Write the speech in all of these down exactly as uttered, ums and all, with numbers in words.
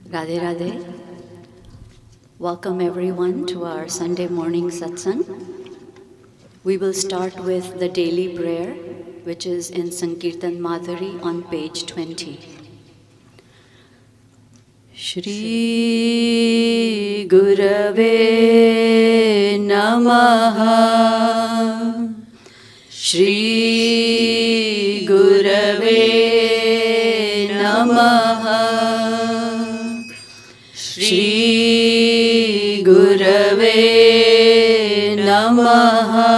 Radhe Radhe. Welcome everyone to our Sunday morning satsang. We will start with the daily prayer, which is in Sankirtan Madhuri on page twenty. Shri Gurave Namaha. Shri Gurave Namaha. Shri Gurave Namaha.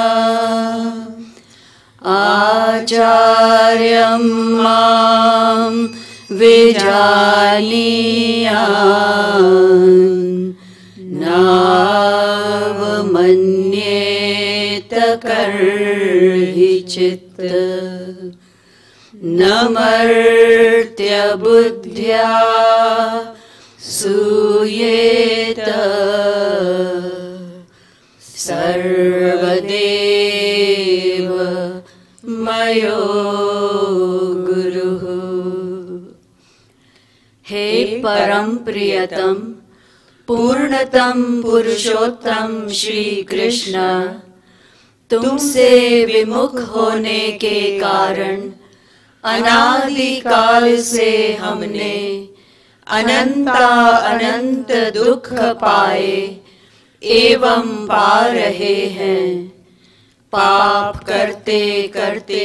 Acharyam mam Vijaniyan Navamanyeta karhi chitta Namartya buddhya Suyeta Sarvadeva Mayo Guruhu. हे परम प्रियतम पूर्णतम पुरुषोत्तम श्री कृष्ण, तुमसे विमुख होने के कारण अनादि काल से हमने अनंता अनंत दुख पाए एवं पा रहे हैं। पाप करते करते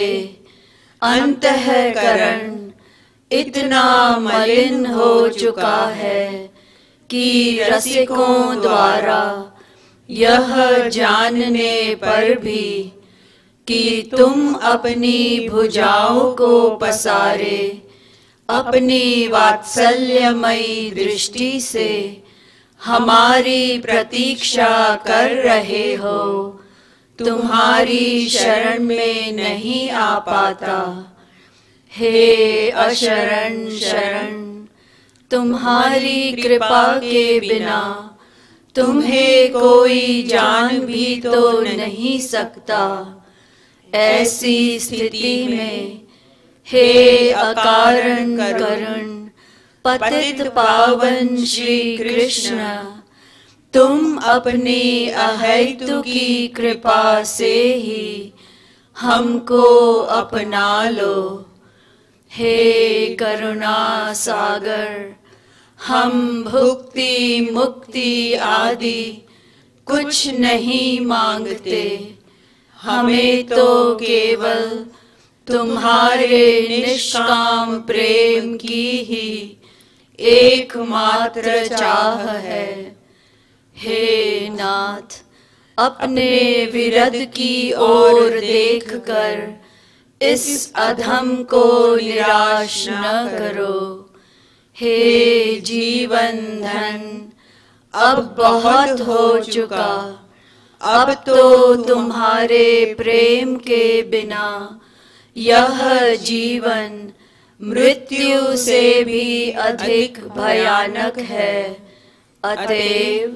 अंतःकरण इतना मलिन हो चुका है कि रसिकों द्वारा यह जानने पर भी कि तुम अपनी भुजाओं को पसारे अपनी वात्सल्यमयी दृष्टि से हमारी प्रतीक्षा कर रहे हो, तुम्हारी शरण में नहीं आ पाता। हे अशरण शरण, तुम्हारी कृपा के बिना तुम्हें कोई जान भी तो नहीं सकता। ऐसी स्थिति में हे अकारण करुण पतित पावन श्री कृष्ण, तुम अपनी अहेतुकी कृपा से ही हमको अपना लो। हे करुणा सागर, हम भुक्ति मुक्ति आदि कुछ नहीं मांगते, हमें तो केवल तुम्हारे निष्काम प्रेम की ही एकमात्र चाह है। हे नाथ, अपने विरद की ओर देखकर इस अधम को निराश न करो। हे जीवन धन, अब बहुत हो चुका, अब तो तुम्हारे प्रेम के बिना यह जीवन मृत्यु से भी अधिक भयानक है। अतएव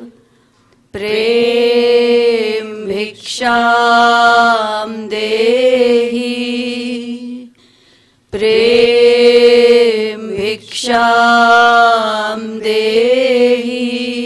प्रेम भिक्षाम देहि, प्रेम भिक्षाम देहि,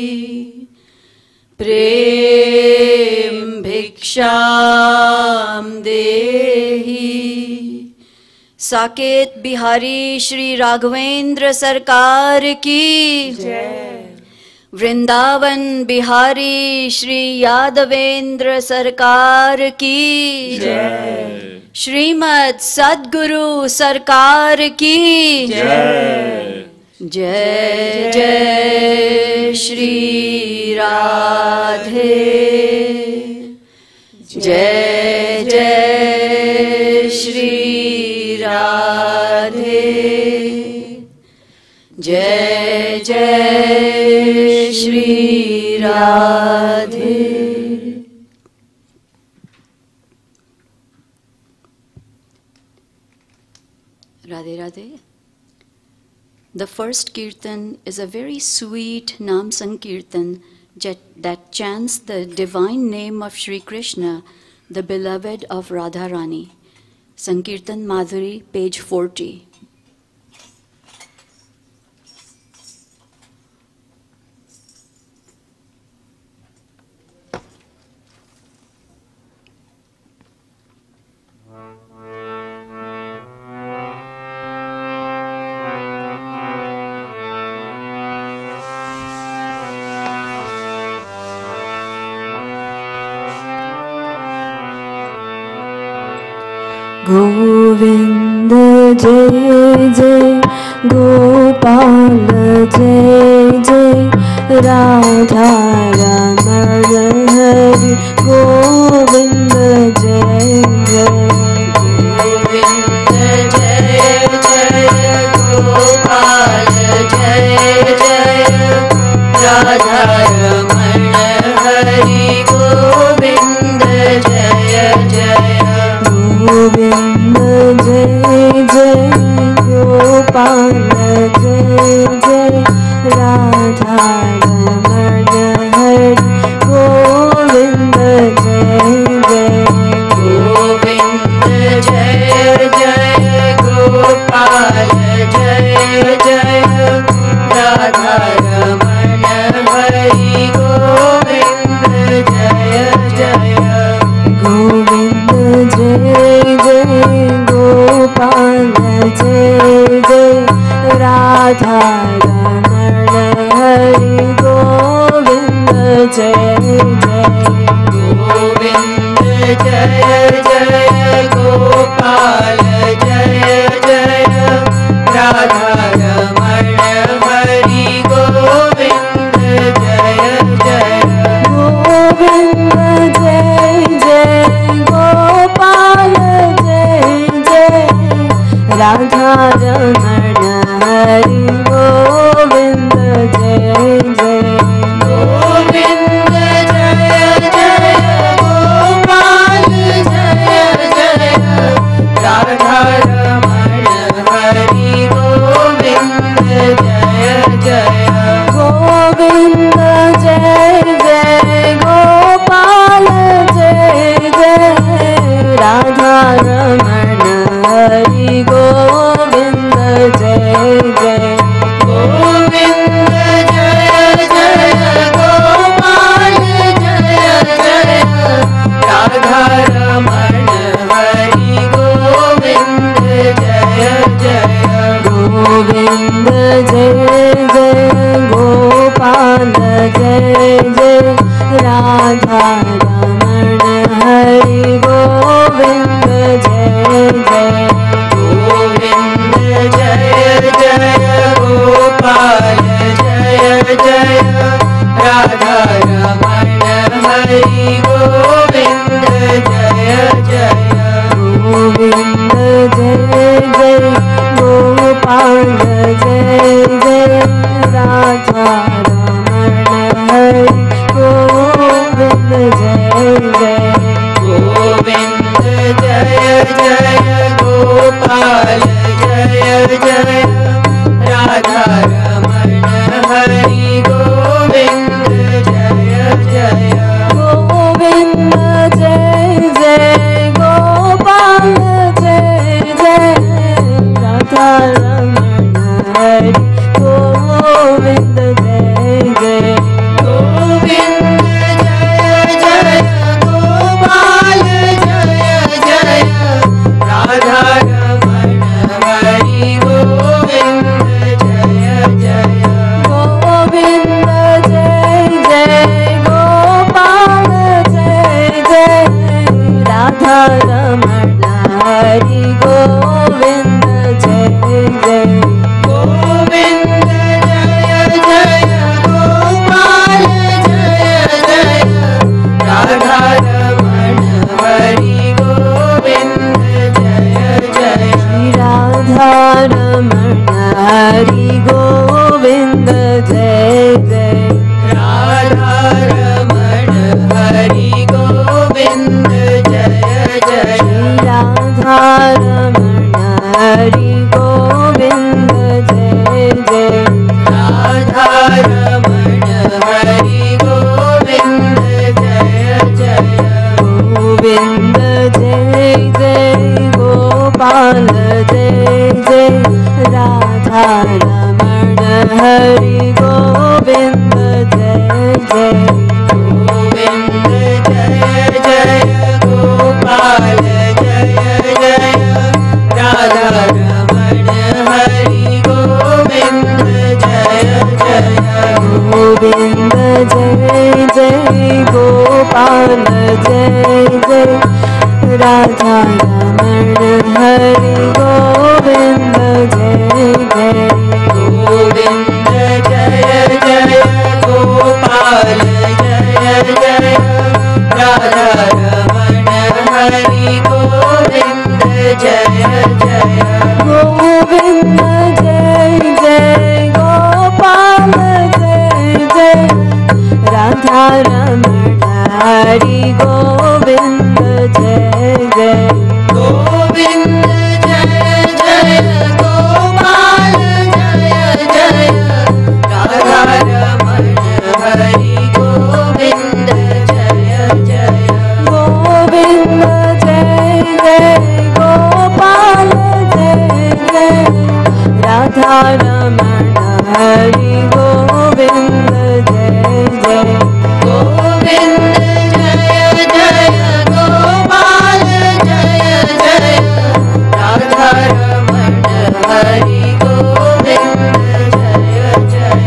प्रेम भिक्षाम देहि। साकेत बिहारी श्री राघवेंद्र सरकार की जय। वृंदावन बिहारी श्री यादवेंद्र सरकार की जय। श्रीमद् सद्गुरु सरकार की जय। जय जय श्री राधे, जय जय श्री राधे, जय जय Shri Radhe. Radhe Radhe. The first kirtan is a very sweet Nam Sankirtan that chants the divine name of Shri Krishna, the beloved of Radharani. Sankirtan Madhuri, page forty. Govind जय जय गोपाल जय जय राधा रमण हरि गोविंद जय जय गोविंद जय जय गोपाल जय जय राधा रमण हरि गोविंद जय जय गोविंद जय जय गोपाल जय जय राधा रमण हरि गोविंद जय जय गोविंद जय जय गोपाल जय जय राधा रमण हरि गोविंद जय जय गोविंद जय जय गोपाल जय जय राधा रमण हरि गोविंद जय जय गोविंद जय जय गोपाल जय जय राधा रमण हरि गोविंद जय जय गोविंद जय जय गोपाल जय जय राधा रमण हरि गोविंद जय जय गोविंद जय जय गोपाल जय जय राधा रमण हरि गोविंद जय जय गोविंद जय जय गोपाल जय जय राधा रमण हरि गोविंद जय जय गोविंद जय जय गोपाल जय जय राधा रमण हरि गोविंद जय जय गोविंद जय जय गोपाल जय जय राधा रमण हरि गोविंद जय जय गोविंद जय जय गोपाल जय जय राधा रमण हरि गोविंद जय जय गोविंद जय जय गोपाल जय जय राधा रमण हरि गोविंद जय जय गोविंद जय जय गोपाल जय जय राधा रमण हरि गोविंद जय जय गोविंद जय जय गोपाल जय जय राधा रमण हरि गोविंद जय जय गोविंद जय जय गोपाल जय जय राधा रमण हरि गोविंद जय जय गोविंद जय जय गोपाल जय जय राधा रमण हरि गोविंद जय जय गोविंद जय जय गोपाल जय जय राधा रमण हरि गोविंद जय जय श्री राधा रमण हरि गोविंद जय जय राधा रमण हरि गोविंद जय जय श्री राधा रमण हरि गोविंद गोविंद जय जय गोपाल जय जय राधा रमण हरि गोविंद जय जय गोविंद जय जय गोपाल जय जय राधा रमण हरि गोविंद जय जय गोविंद जय जय गोपाल जय जय राधा रमण हरि गोविंद जय जय गोविंद जय जय गोपाल जय जय राधा रमण हरि गोविंद जय जय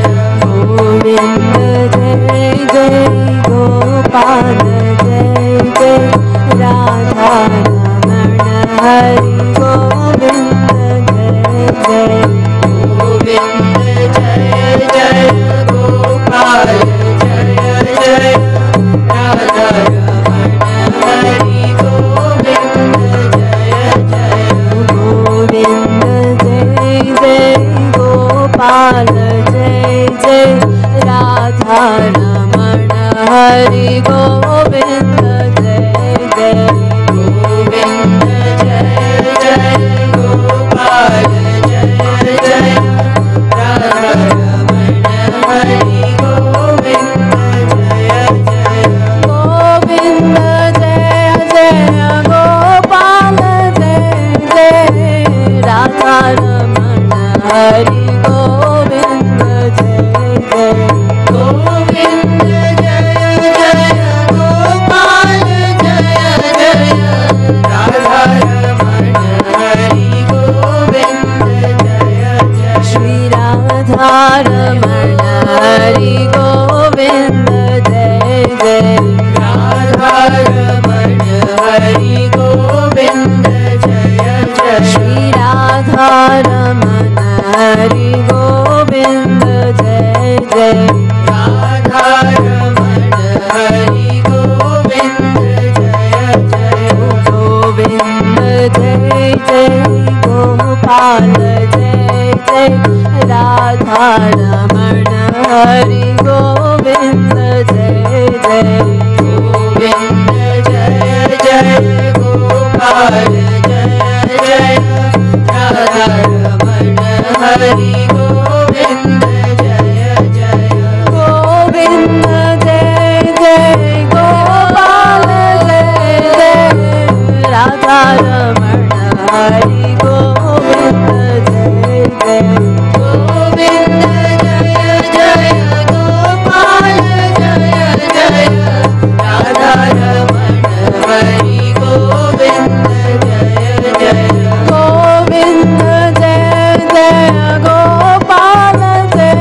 गोविंद जय जय गोपाल जय जय राधा रमण हरि गोविंद जय जय गोविंद जय जय गोपाल जय जय राधा रमण हरि गोविंद जय जय गोविंद जय जय गोपाल जय जय राधा रमण हरि गोविंद जय जय गोविंद जय जय गोपाल जय जय राधा रमण हरि गोविंद जय जय गोविंद जय जय गोपाल जय जय राधा रमण हरि गोविंद जय जय गोविंद जय जय गोपाल जय जय राधा रमण हरि गोविंद जय जय श्री राधा रमण हरि गोविंद जय जय राधा रमण हरि गोविंद जय जय श्री राधा रमण हरि गोविंद जय जय राधा रमण हरि गोविंद जय जय गोविंद जय जय गोपाल जय जय राधा रमण हरि गोविंद जय जय गोविंद जय जय गोपाल जय जय राधा रमण हरि गोविंद जय जय गोविंद जय जय गोपाल जय जय राधा रमण हरि गोविंद जय जय गोविंद जय जय गोपाल जय जय राधा रमण हरि गोविंद जय जय गोविंद जय जय गोपाल जय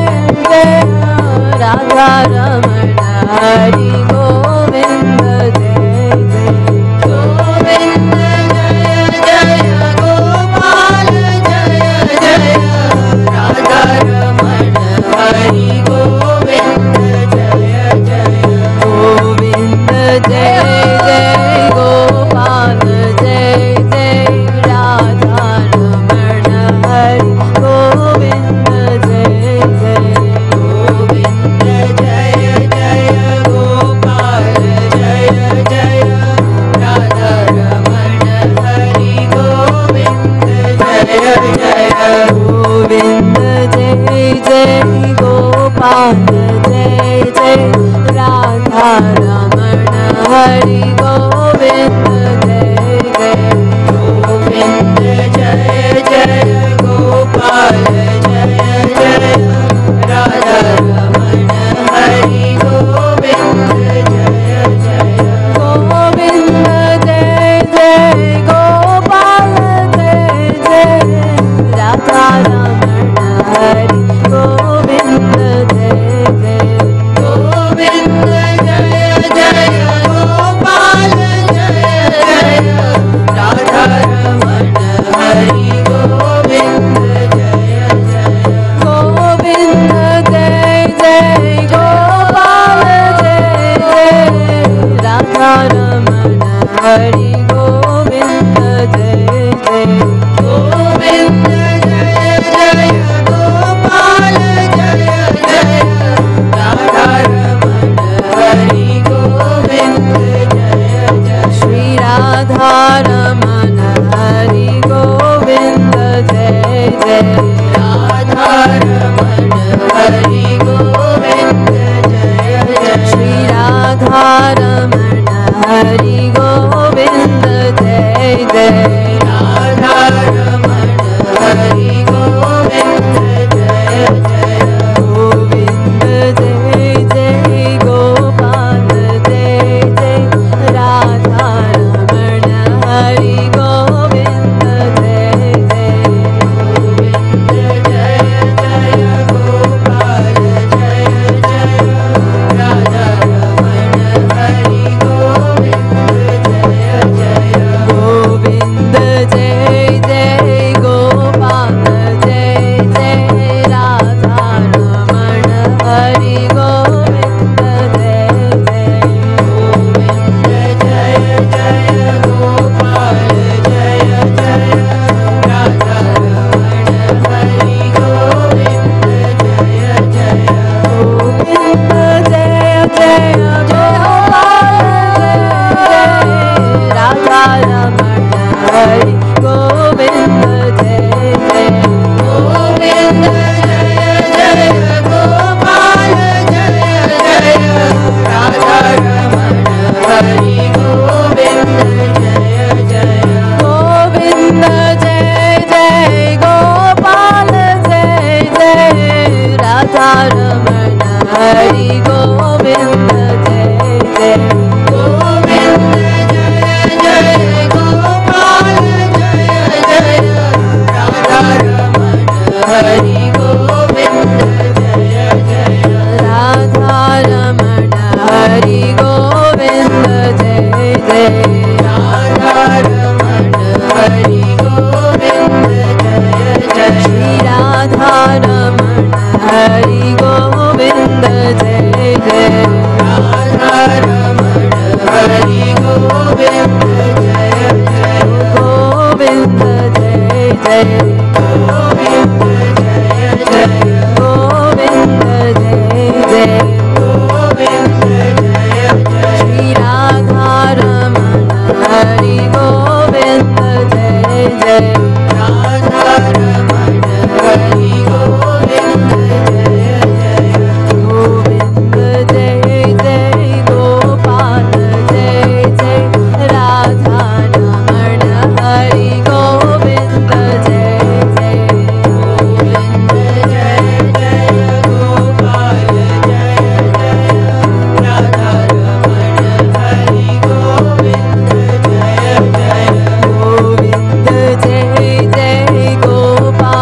Govinda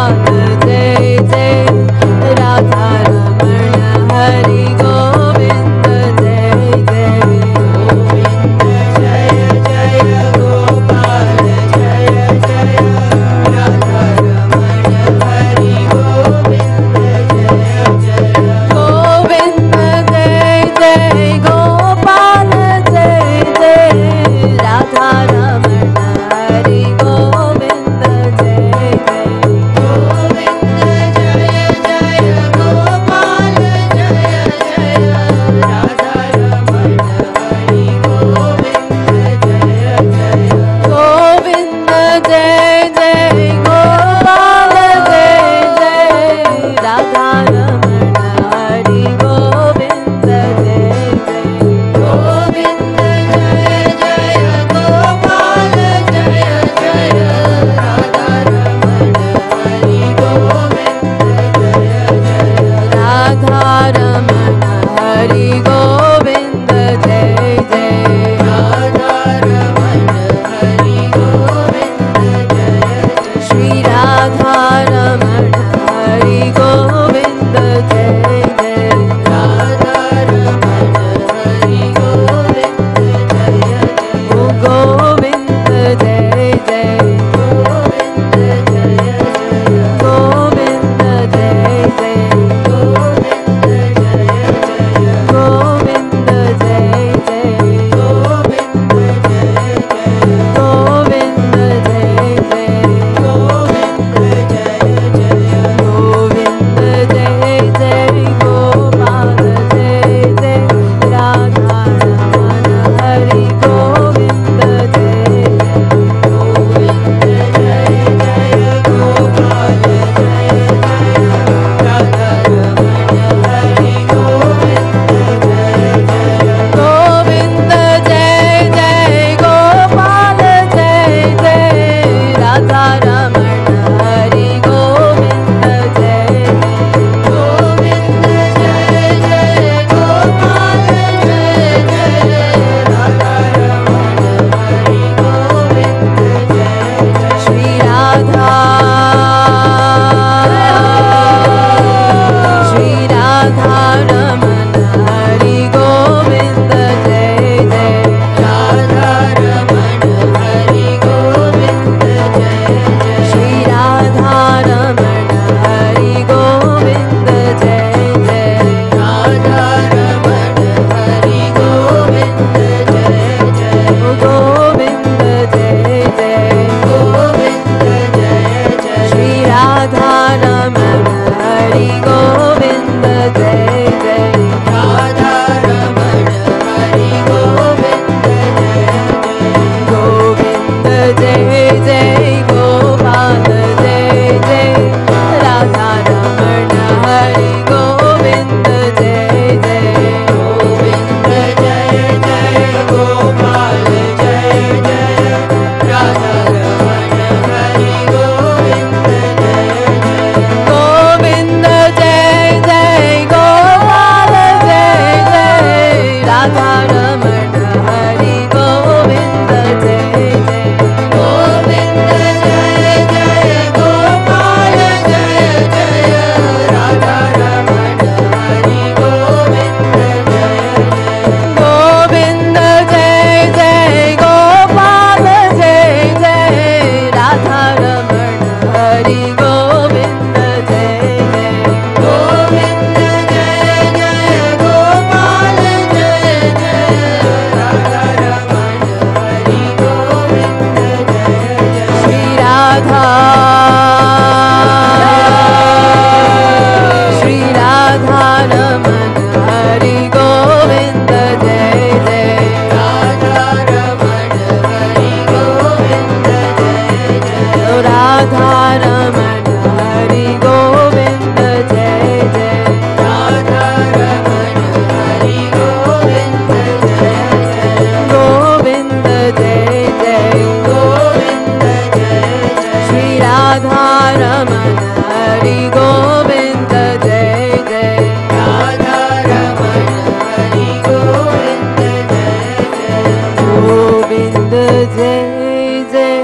रमण हरि गोविंद जय जय राधा रमण हरि गोविंद जय जय गोविंद जय जय गोविंद जय जय श्री राधा रमण हरि गोविंद जय जय राधा रमण हरि गोविंद जय जय गोविंद जय जय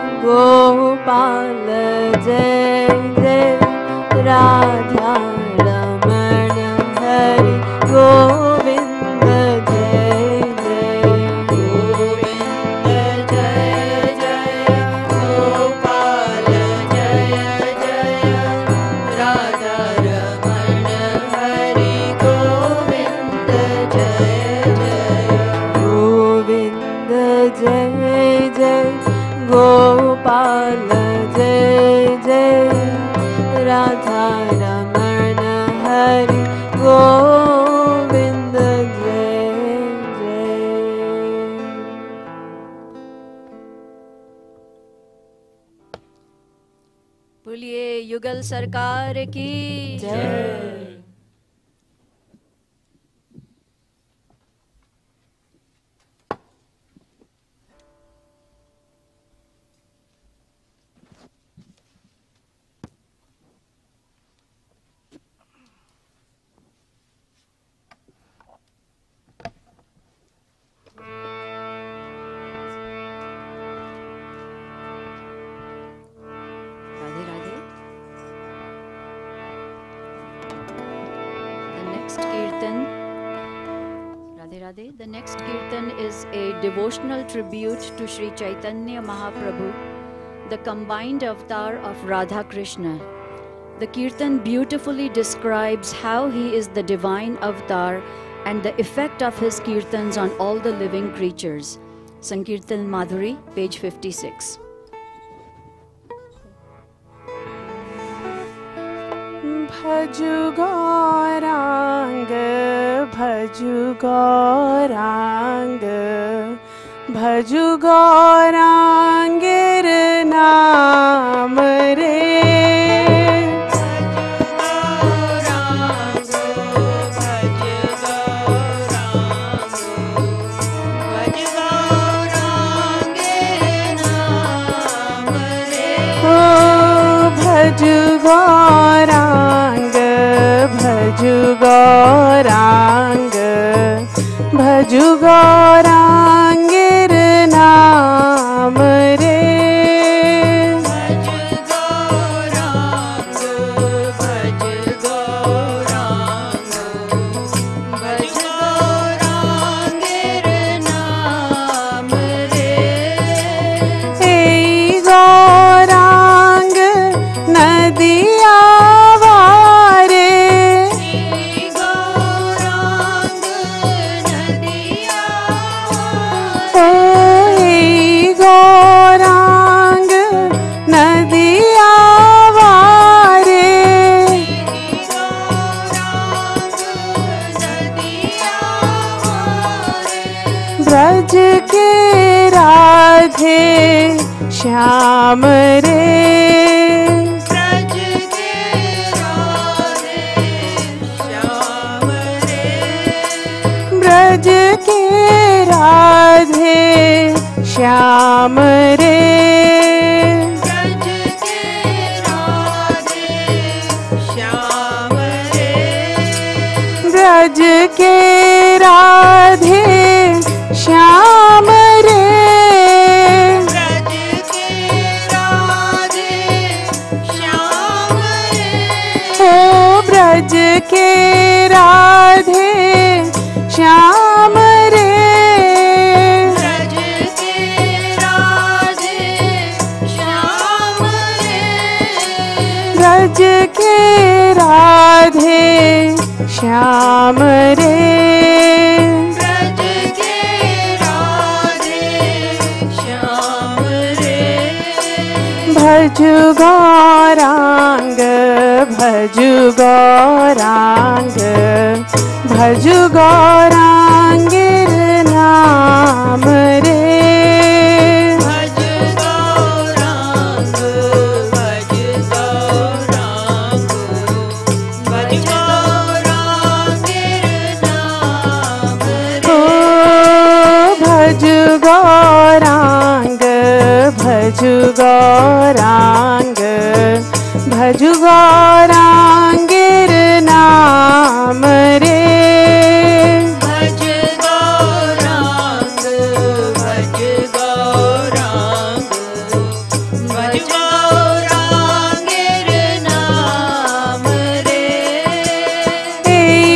गोपाल जय जय राधा रमण हरि गोविंद जय जय गोविंद जय जय गोपाल जय जय राधा रमण हरि गोविंद जय जय गोविंद जय जय गोपाल जय जय राधा रमण हरि गोविंद जय जय बोलिए युगल सरकार की जय Radhe Radhe. The next kirtan, Radhe Radhe. The next kirtan is a devotional tribute to Sri Chaitanya Mahaprabhu, the combined avatar of Radha Krishna. The kirtan beautifully describes how he is the divine avatar and the effect of his kirtans on all the living creatures. Sankirtan Madhuri, page fifty-six. भजु Gaurang भजु Gaurang भजु गौरांगिर नाम रे भजु गौरांग भजु गौरांग भजु गौरांगिर नाम रे ब्रज के राधे श्याम रे ब्रज के राधे श्याम रे ब्रज के राधे श्याम रे ब्रज के राधे श्याम रे ब्रज के राधे श्याम रे ब्रज के राधे श्याम रे ओ ब्रज के राधे श्याम रे ब्रज के राधे श्याम रे ब्रज के राधे श्याम रे ब्रज के राधे श्याम रे भजु गौरांग भजु गौरांग भजु गौरांगिर नाम रे भज गौरांग भज गौरांग भजु गौरांगेर नाम रे भज गौरांग भज गौरांग भज गौरांगेर नाम रे ए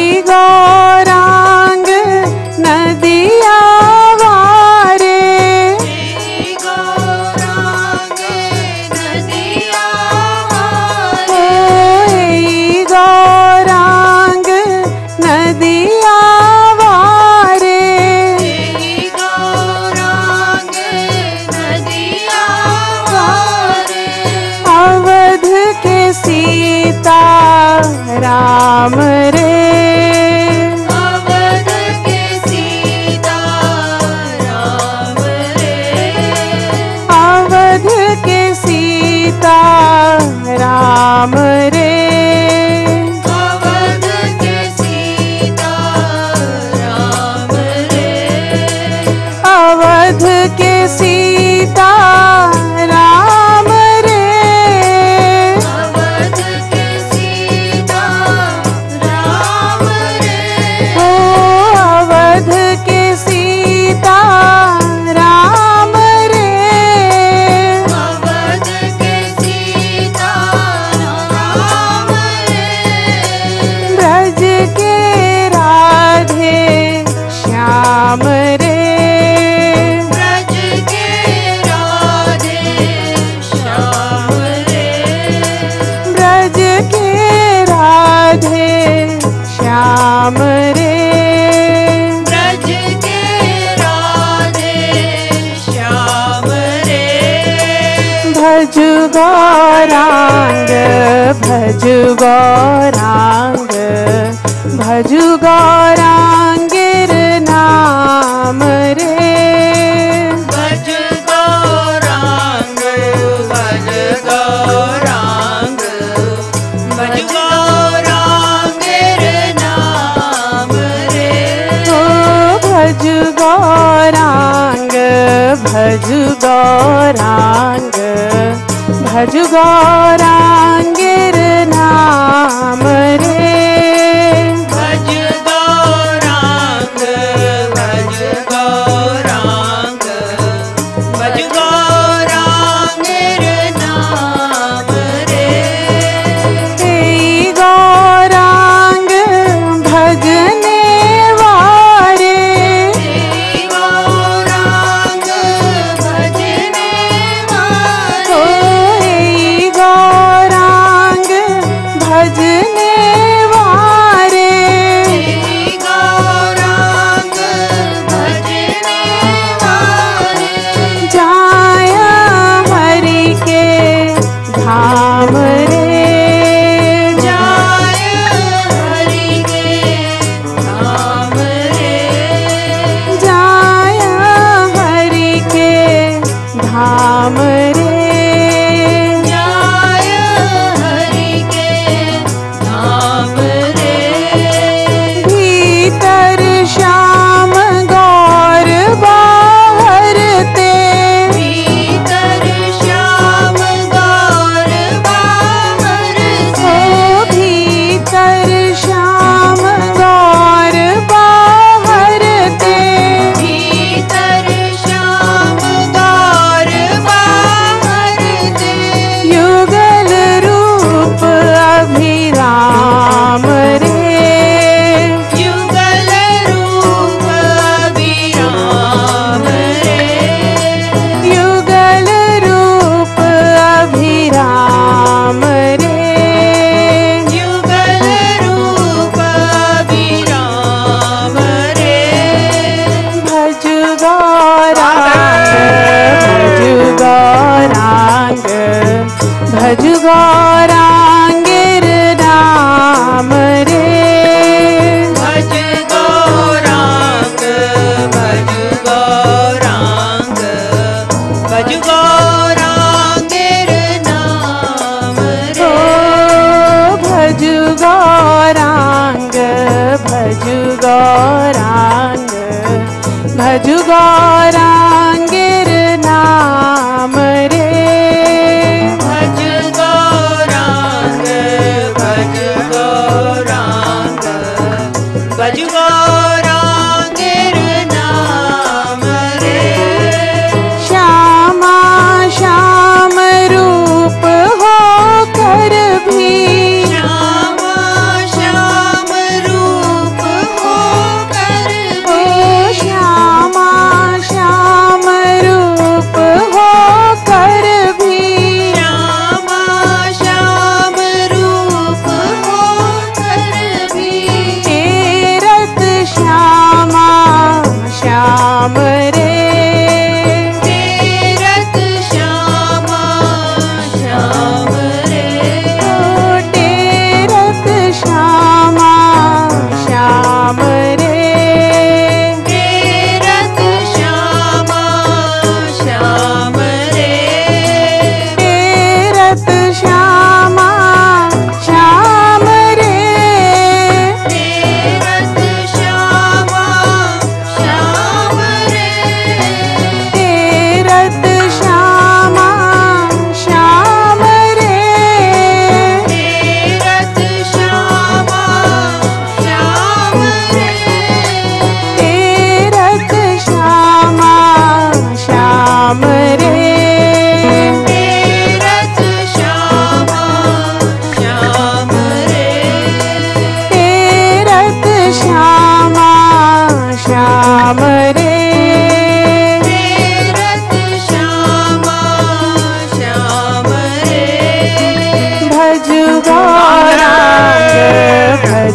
गौरांग नदिया वारे गौरांग नदिया ओ ए गौरांग नदिया वारे गौरांग नदिया वारे अवध के सीता राम रे अवध के सीता राम रे अवध के सीता राम रे अवध के सीता राम रे अवध के सीता राम रे अवध के सीता राम रे ओ अवध के सीता राम रे अवध के सीता राम रे ब्रज के राधे श्याम रे ब्रज के राधे श्याम रे ब्रज के राधे श्याम रे ब्रज के राधे श्याम रे भजु गौरांग भजु गौरांग भजु गौरांगेर नाम रे भज गौरांग भज गौरांग भज गौरांगेर नाम रे ओ भजु गौरांग भजु गौरांग भजु गौरांगेर नाम रे भज गौरांग भज गौरांग भज गौरांगेर नाम रे हे गौरांग भजने वारे गौरांग भजने ओ वाले हे गौरांग भजने वारे गौरांग भजने वाले जाया हरि के धाम रे जाय हरि के धाम रे जाया हरि के धाम रे जाय हरि के धाम रे भीतर श्याम गौर बाहर ते भीतर श्याम गौर बाहर ओ से भीतर श्याम गौर बाहर ते भीतर श्याम गौर बाहर से युगल रूप अभिराम रे युगल रूप अभिराम रे युगल रूप अभिराम रे युगल रूप अभिराम रे भजु गौरांग भजु गौरांग भजु गौरांगेर नाम रे भज गौरांग भज गौरांग भज गौरांगेर नाम ओ रे भजु गौरांग भजु गौरांग भजु गौरांगेर नाम रे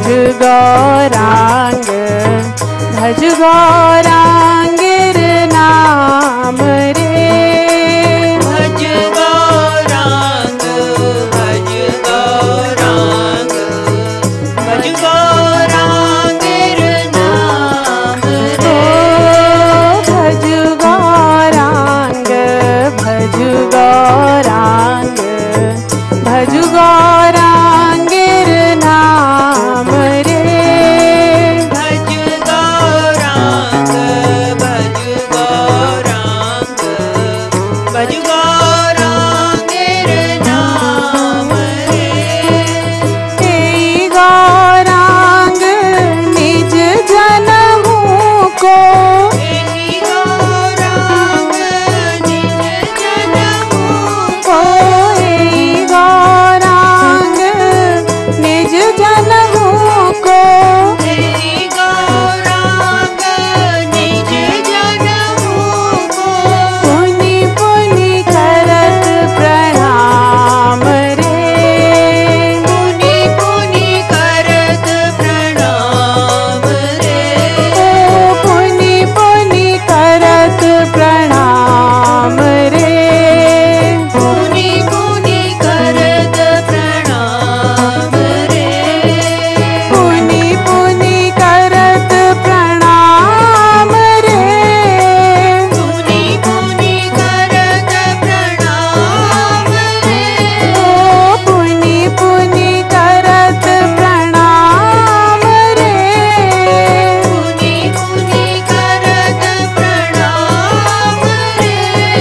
गौरांग भज गौरांगिर नाम रे भज गौरांग भज गौरांग भज गौरांगिर नाम रे भज गौरांग भज गौरांग भज गौरांगिर नाम रे भज गौरांग भज गौरांग भज गौरांगिर नाम रे तेई गौरांग निज जनमु को तेरी गौरांग निज जनमु को तेई गौरांग निज जनमु को तेरी गौरांग निज जनमु को पुनि पुनि करत प्रणाम रे पुनि पुनि करत प्रणाम रे ओ पुनि पुनि करत प्रणाम रे पुनि पुनि करत प्रणाम रे पुनि पुनि करत प्रणाम रे पुनि पुनि करत प्रणाम रे ओ पुनि पुनि करत प्रणाम रे पुनि पुनि करत प्रणाम रे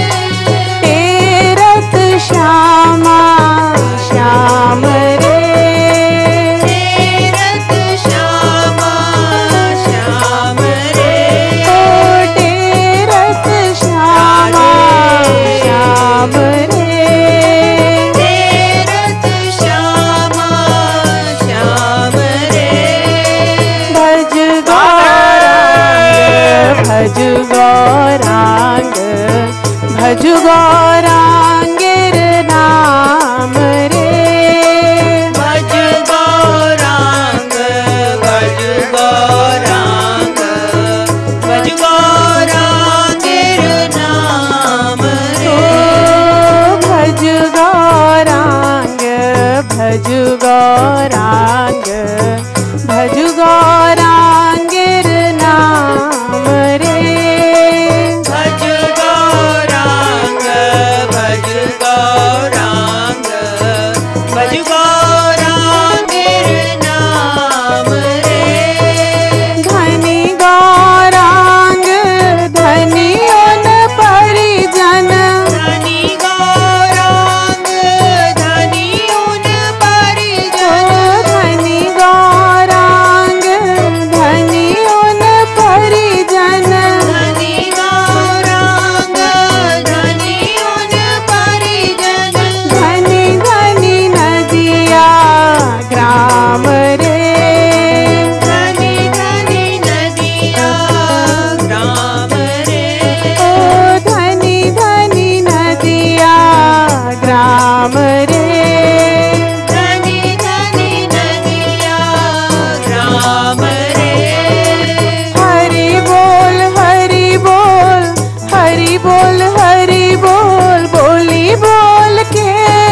तेरत श्यामा श्याम रे तेरत श्यामा श्याम रे ओ तेरत श्यामा श्याम रे तेरत श्यामा श्याम रे भज गौरांग भज गौरांग भज गौरांगिर नाम रे भज गौरांग भज गौरांग भज गौरांगिर नाम ओ रे भज गौरांग भज गौरांग भज गौरांगिर नाम रे भज गौरांग भज गौरांग भज गौरांगिर नाम रे धनी गौरांग धनियों परिजन धनी गौरांग धनी उन ओ परिजन धनी गौरांग धनियों परिजन धनी गौरांग धनी उन परिजन धनी धनी नदिया ग्राम रे धनी धनी नदिया ग्राम रे ओ धनी धनी नदिया ग्राम रे धनी धनी नदिया ग्राम रे हरि बोल हरि बोल हरि बोल हरि बोल बोली बोल के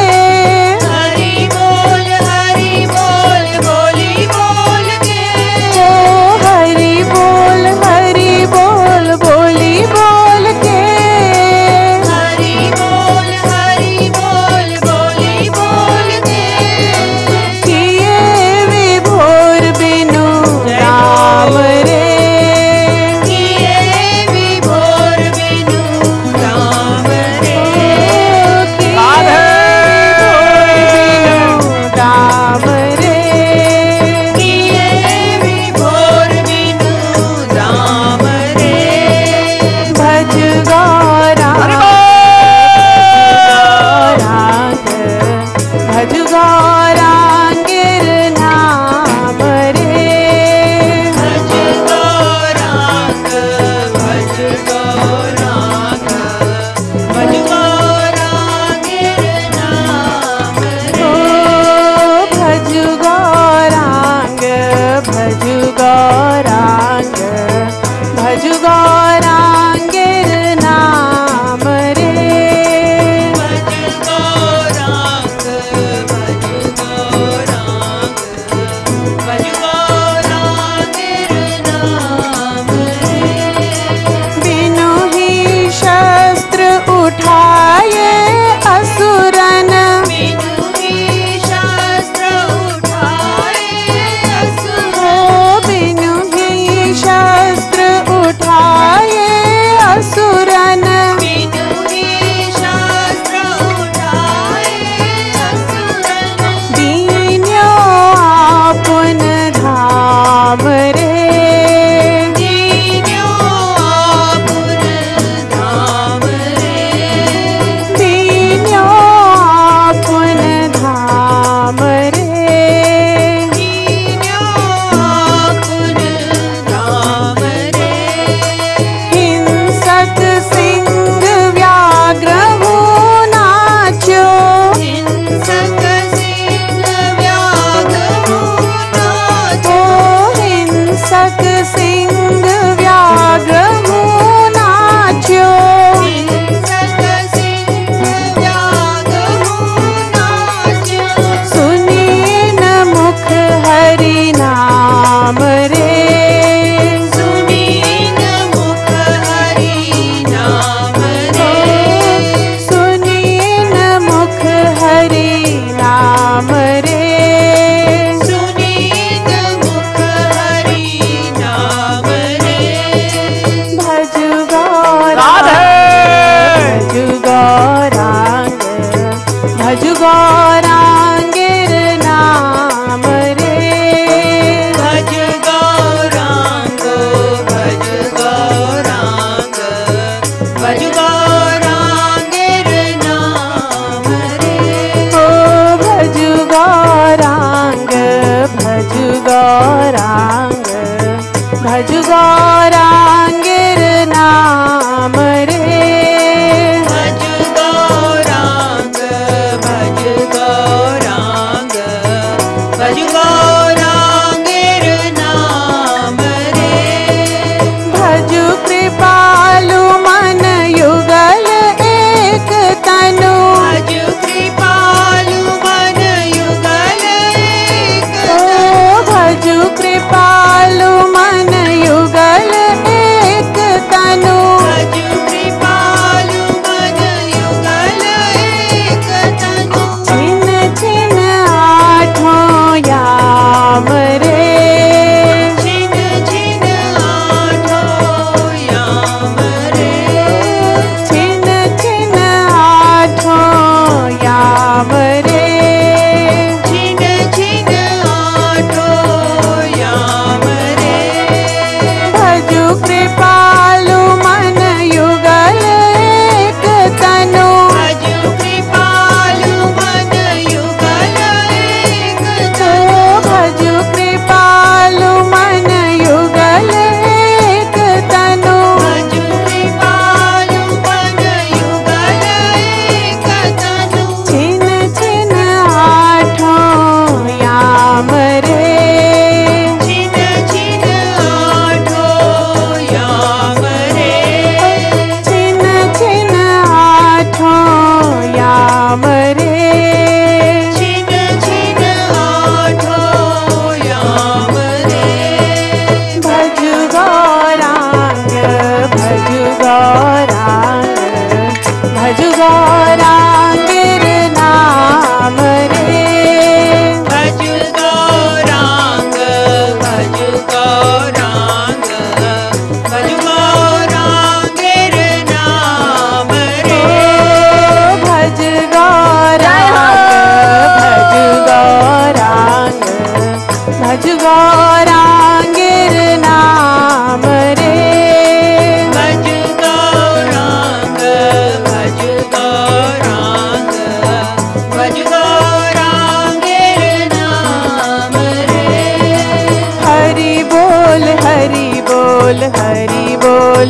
हरि बोल हरि बोल बोली बोल के ओ हरि बोल हरि बोल बोली बोल के हरि बोल हरि बोल बोली बोल के किए विभोर बिनु राम रे किए विभोर बिनु राम रे किए विभोर बिनु राम रे भज गौरांग भज गौरांगिर नाम रे भज गौरांग भज गौरांग भज गौरांगिर नाम रे ओ भज गौरांग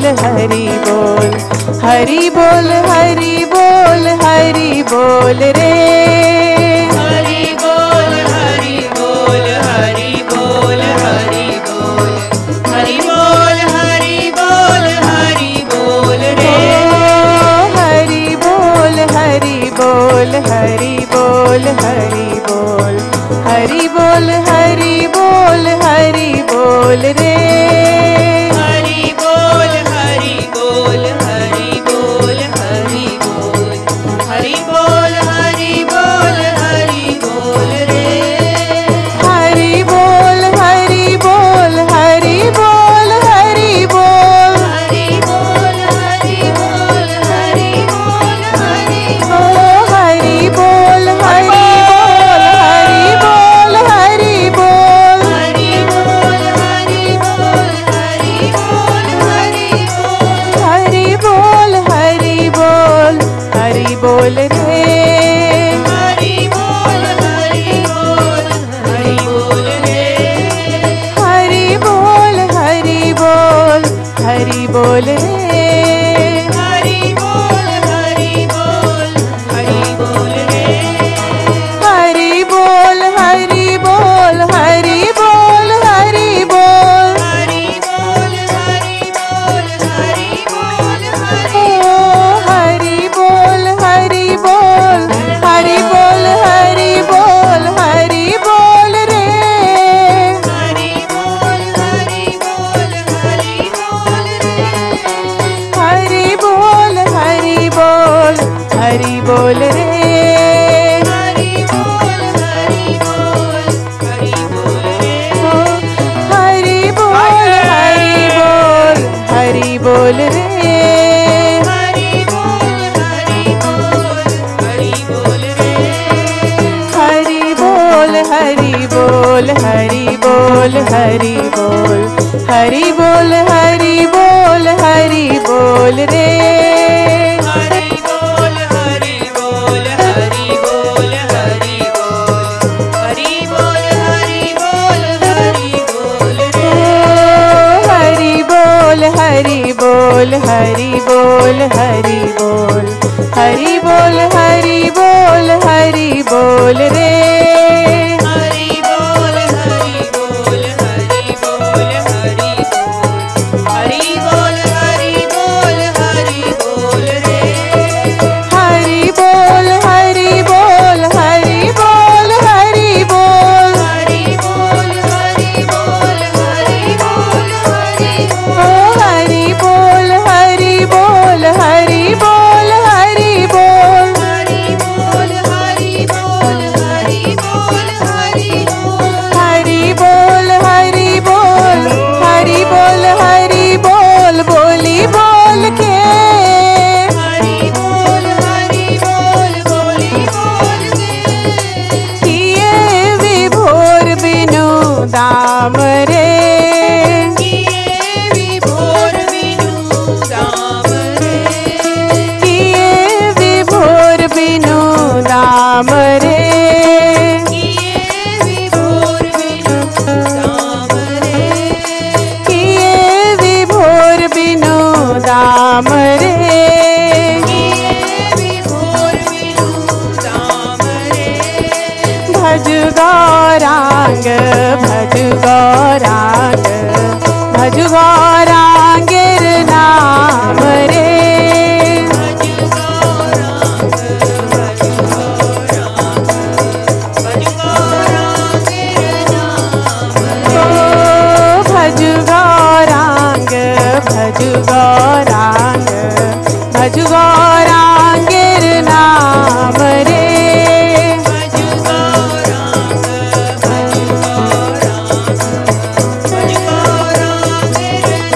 हरि बोल, हरि बोल हरि बोल हरि बोल रे। हरि बोल हरि बोल हरि बोल हरि बोल, हरि बोल हरि बोल हरि बोल रे। हरि बोल हरि बोल हरि बोल हरि बोल, हरि बोल हरि बोल हरि बोल रे। हरि बोल हरि बोल हरि बोल हरि बोल, हरि बोल हरि बोल हरि बोल रे। हरि बोल हरि बोल हरि बोल हरि बोल, हरि बोल हरि बोल हरि बोल हरि ओ हरि बोल हरि बोल हरि बोल हरि बोल, हरि बोल हरि बोल हरि बोल हरि बोल, हरि बोल हरि बोल हरि बोल रे। हरि बोल हरि बोल हरि बोल रे। हरि बोल हरि बोल हरि बोल रे। हरि बोल हरि बोल हरि बोल रे। हरि बोल हरि बोल हरि बोल हरि बोल, हरि बोल हरि बोल हरि बोल हरि ओ हरि बोल हरि बोल हरि बोल हरि बोल हरि बोल रे। हरि बोल हरि बोल हरि बोल रे। हरि बोल हरि बोल हरि बोल रे। हरि बोल हरि बोल हरि बोल रे। ओ हरि बोल हरि बोल हरि बोल रे। हरि बोल हरि बोल हरि बोल रे। हरि बोल हरि बोल हरि बोल हरि बोल, हरि बोल हरि बोल हरि बोल रे। हरि बोल हरि बोल हरि बोल हरि बोल, हरि बोल हरि बोल हरि बोल ओ रे। हरि बोल हरि बोल हरि बोल हरि बोल, हरि बोल हरि बोल हरि बोल रे। हरि बोल हरि बोल हरि बोल हरि बोल, हरि बोल हरि बोल हरि बोल रे। हरि बोल हरि बोल हरि बोल हरि बोल, हरि बोल हरि बोल हरि बोल हरि ओ हरि बोल हरि बोल हरि बोल हरि बोल, हरि बोल हरि बोल हरि बोल हरि बोल, हरि बोल हरि बोल हरि बोल हरि बोल बोली बोल के। हरि बोल हरि बोल बोली बोल के। किए विभोर बिनु दाम रे, किए विभोर बिनु दाम रे। किए विभोर बिनु दाम रे। किए विभोर बिनु दाम रे। किए विभोर बिनु दाम रे। किए विभोर बिनु दाम रे। भज गौरांग भज गौरांग भज गौरांगेर नाम रे। भज गौरांग भज गौरांग भज गौरांग नाम ओ भज गौरांग भज गौरांग भज गौरांगेर नाम रे। भज गौरांग भज गौरांग भज गौरांग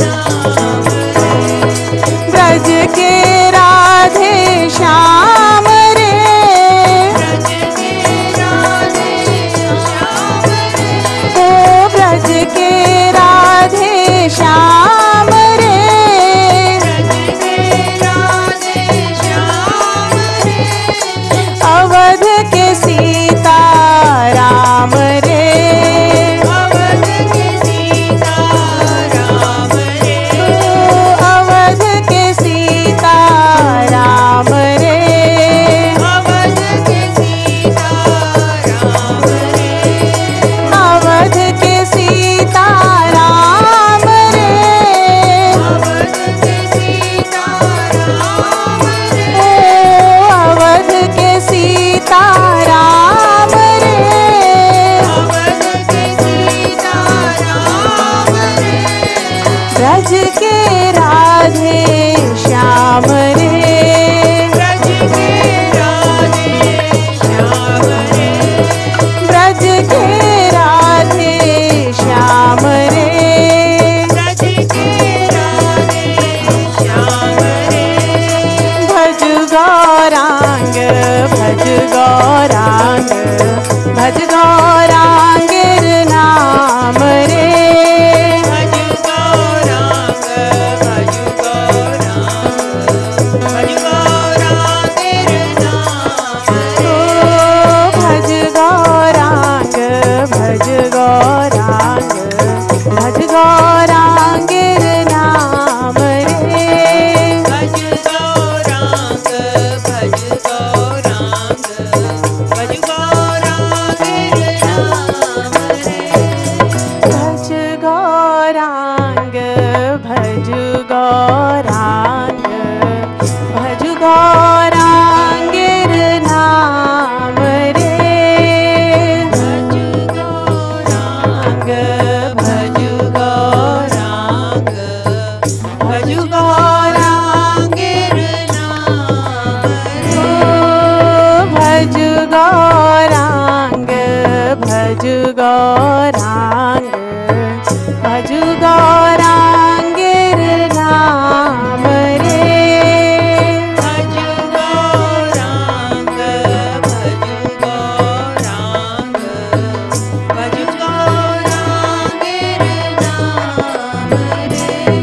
गौरांग भजु गौरांगेर नाम रे। भजु गौरांग भजु गौरांग भजु गौरांगेर नाम रे।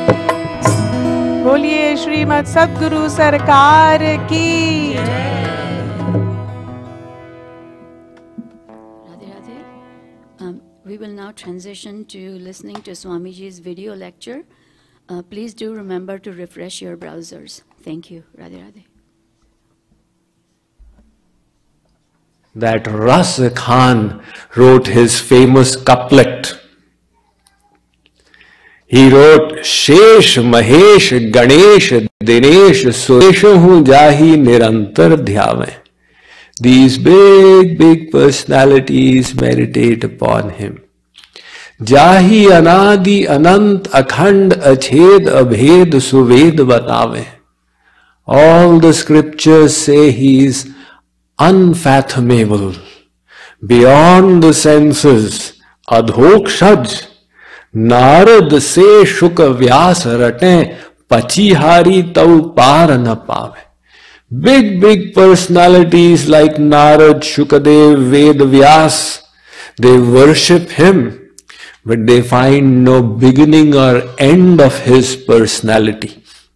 बोलिए श्रीमद् सद्गुरु सरकार की। Radhe Radhe. Um, we will now transition to listening to Swamiji's video lecture. Uh, please do remember to refresh your browsers. Thank you. Radhe Radhe. That Ras Khan wrote his famous couplet. He wrote, Shesh, Mahesh, Ganesh, Dinesh, Suresh hu jahi nirantar dhyave. These big, big personalities meditate upon him. Jahi anadi anant akhand ached abhed suved batave. All the scriptures say he is unfathomable, beyond the senses, adhokshaj. Narad से शुक व्यास रटे पचीहारी तव पार न पावे. Big, big personalities like Narad, Shukadev, Ved, Vyas, they worship him, but they find no beginning or end of his personality.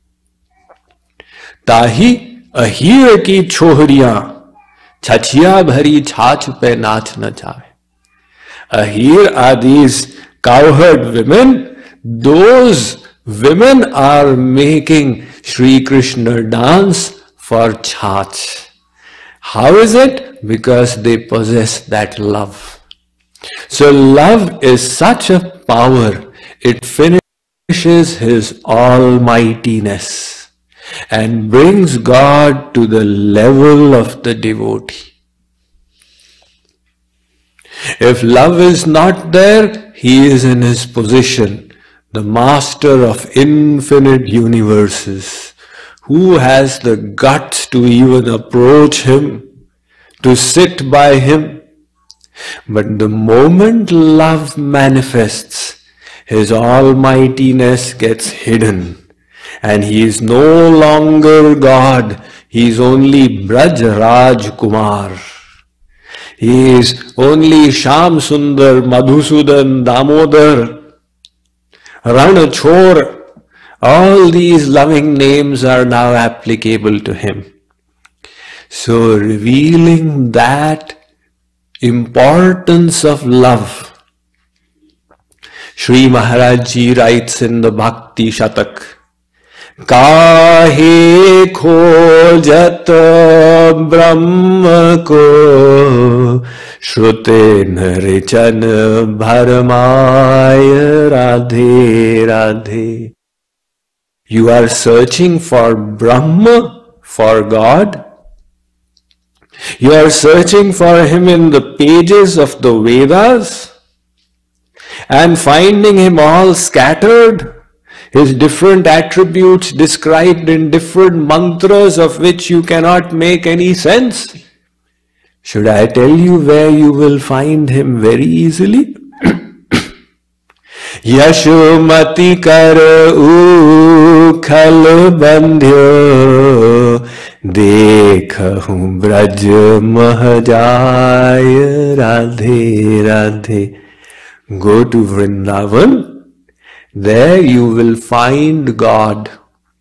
ताही अहीर की छोहरियां छछिया भरी छाछ पे नाच न जावे. Ahir are these cowherd women. Those women are making Sri Krishna dance for chach. How is it? Because they possess that love. So love is such a power, it finishes his almightiness and brings God to the level of the devotee. If love is not there, he is in his position, the master of infinite universes. Who has the guts to even approach him, to sit by him? But the moment love manifests, his almightiness gets hidden, and he is no longer God, he is only Braj Raj Kumar. He is only Sham Sundar, Madhusudan, Damodar, Ranachor. All these loving names are now applicable to him. So revealing that importance of love, Shri Maharaj Ji writes in the Bhakti Shatak, काहे खोजत ब्रह्म को श्रुते नरिचन भरमाय Radhe Radhe. You are searching for Brahma, for God. You are searching for him in the pages of the Vedas and finding him all scattered, his different attributes described in different mantras of which you cannot make any sense. Should I tell you where you will find him very easily? Yashomati kar ukhal bandhyo dekhahu braj mahajay radhe radhe. Go to Vrindavan. There you will find God.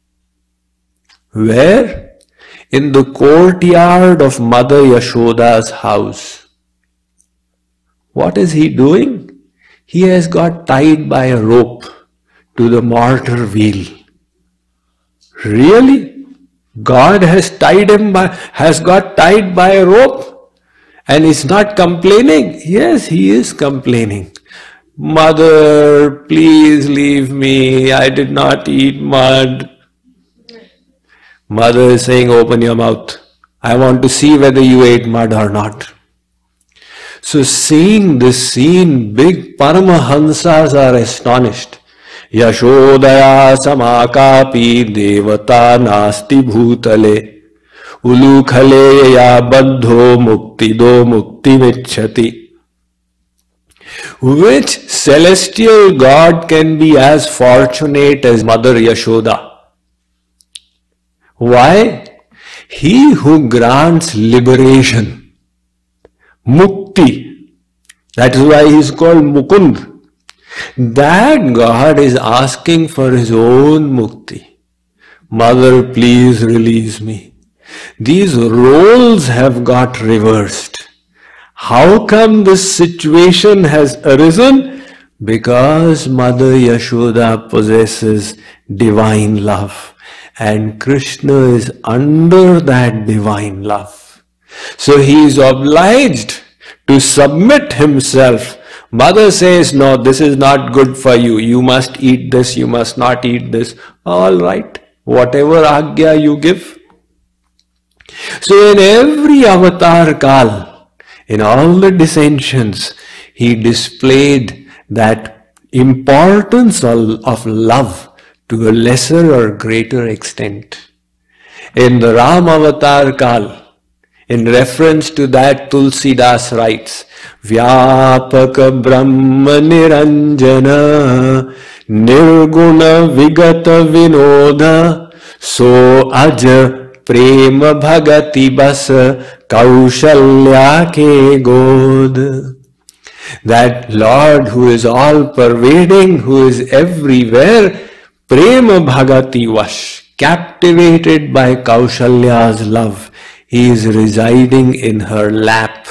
Where? In the courtyard of Mother Yashoda's house. What is he doing? He has got tied by a rope to the mortar wheel. Really? God has tied him by, has got tied by a rope and is not complaining? Yes, he is complaining. Mother, please leave me. I did not eat mud. Mother is saying, open your mouth. I want to see whether you ate mud or not. So seeing this scene, big Paramahansas are astonished. Yashodaya samakapi devata nasti bhutale ulukhale ya baddho mukti do mukti vichhati. Which celestial god can be as fortunate as Mother Yashoda? Why? He who grants liberation, mukti, that is why he is called Mukund. That God is asking for his own mukti. Mother, please release me. These roles have got reversed. How come this situation has arisen? Because Mother Yashoda possesses divine love. And Krishna is under that divine love. So he is obliged to submit himself. Mother says, no, this is not good for you. You must eat this, you must not eat this. All right, whatever agya you give. So in every avatar kal, in all the dissensions, he displayed that importance of love to a lesser or greater extent. In the Ram avatar kal, in reference to that, Tulsidas writes, Vyapaka Brahma Niranjana Nirguna Vigata Vinoda So Aja Prema Bhagati Basa Kaushalya Ke God. That Lord who is all pervading, who is everywhere, Prema Bhagati Vash, captivated by Kaushalya's love, he is residing in her lap.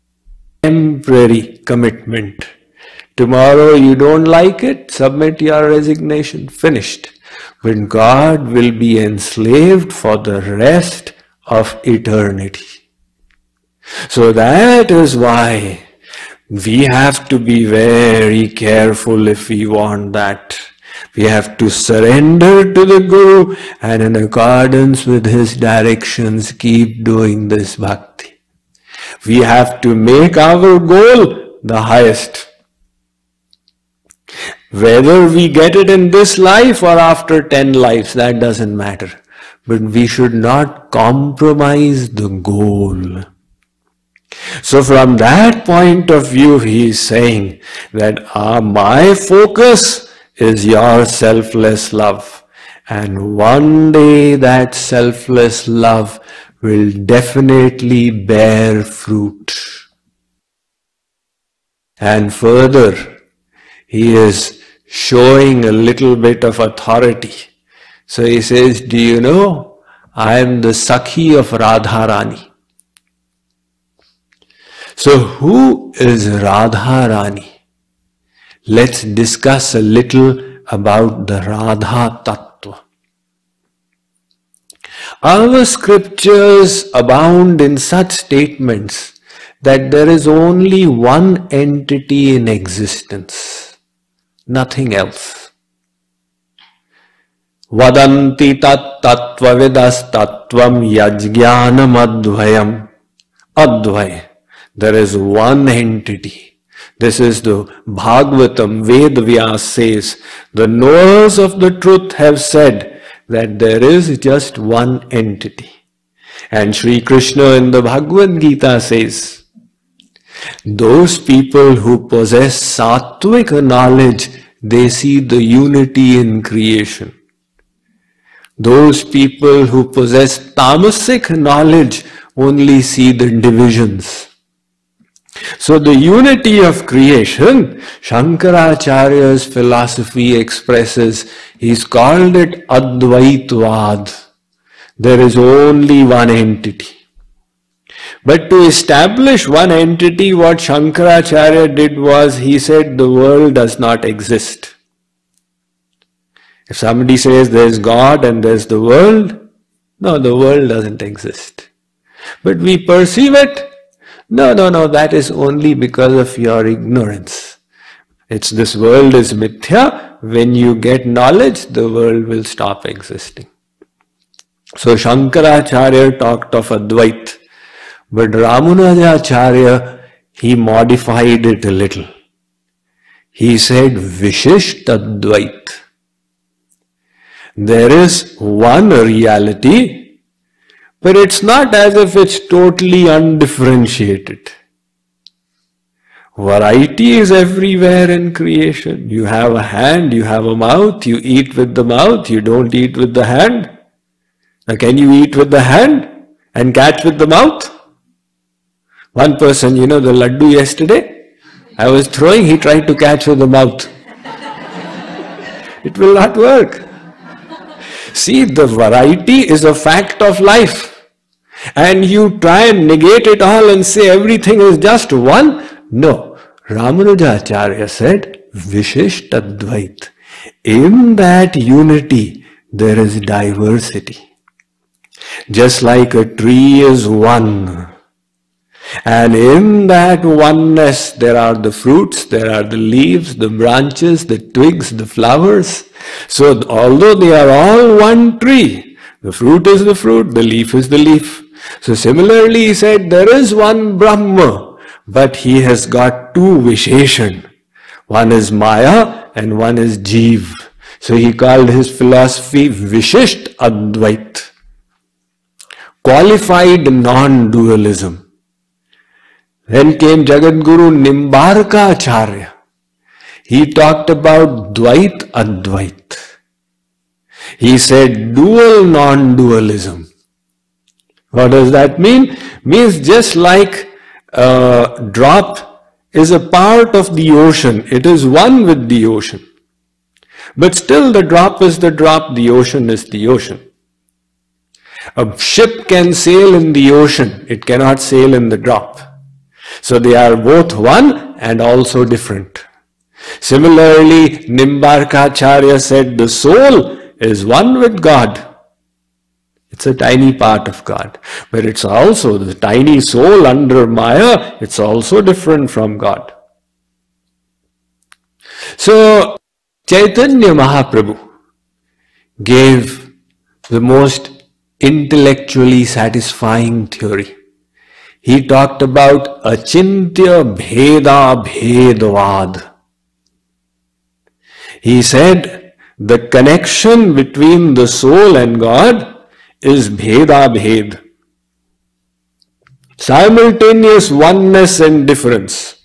Temporary commitment. Tomorrow you don't like it, submit your resignation, finished. When God will be enslaved for the rest of eternity. So that is why we have to be very careful if we want that. We have to surrender to the Guru and in accordance with his directions keep doing this bhakti. We have to make our goal the highest. Whether we get it in this life or after ten lives, that doesn't matter. But we should not compromise the goal. So from that point of view, he is saying that ah, my focus is your selfless love. And one day that selfless love will definitely bear fruit. And further, he is showing a little bit of authority. So he says, do you know, I am the Sakhi of Radharani. So who is Radharani? Let's discuss a little about the Radha Tattva. Our scriptures abound in such statements that there is only one entity in existence, nothing else. Vadanti tat tattva vidas tattvam yajnanam advayam. Advay. There is one entity. This is the Bhagavatam. Ved Vyas says, the knowers of the truth have said that there is just one entity. And Sri Krishna in the Bhagavad Gita says, those people who possess sattvic knowledge, they see the unity in creation. Those people who possess tamasic knowledge only see the divisions. So the unity of creation, Shankaracharya's philosophy expresses, he's called it Advaitvad. There is only one entity. But to establish one entity, what Shankaracharya did was, he said the world does not exist. If somebody says there's God and there's the world, no, the world doesn't exist. But we perceive it. No, no, no, that is only because of your ignorance. It's this world is mithya. When you get knowledge, the world will stop existing. So Shankaracharya talked of Advait, but Ramanujacharya, he modified it a little. He said Vishishtadvait. There is one reality, but it's not as if it's totally undifferentiated. Variety is everywhere in creation. You have a hand, you have a mouth, you eat with the mouth, you don't eat with the hand. Now can you eat with the hand and catch with the mouth? One person, you know the laddu yesterday, I was throwing, he tried to catch with the mouth. It will not work. See, the variety is a fact of life. And you try and negate it all and say everything is just one. No. Ramanujacharya said, Vishishtadvait. In that unity, there is diversity. Just like a tree is one. And in that oneness, there are the fruits, there are the leaves, the branches, the twigs, the flowers. So although they are all one tree, the fruit is the fruit, the leaf is the leaf. So similarly, he said, there is one Brahma, but he has got two Visheshan. One is Maya and one is Jeev. So he called his philosophy Vishisht Advait. Qualified non-dualism. Then came Jagadguru Nimbarka Acharya. He talked about Dvait Advait. He said dual non-dualism. What does that mean? Means just like a drop is a part of the ocean. It is one with the ocean. But still the drop is the drop, the ocean is the ocean. A ship can sail in the ocean. It cannot sail in the drop. So they are both one and also different. Similarly, Nimbarkacharya said the soul is one with God. It's a tiny part of God. But it's also the tiny soul under Maya, it's also different from God. So, Chaitanya Mahaprabhu gave the most intellectually satisfying theory. He talked about Achintya Bheda Bhedvad. He said the connection between the soul and God is Bheda Bhed. Simultaneous oneness and difference.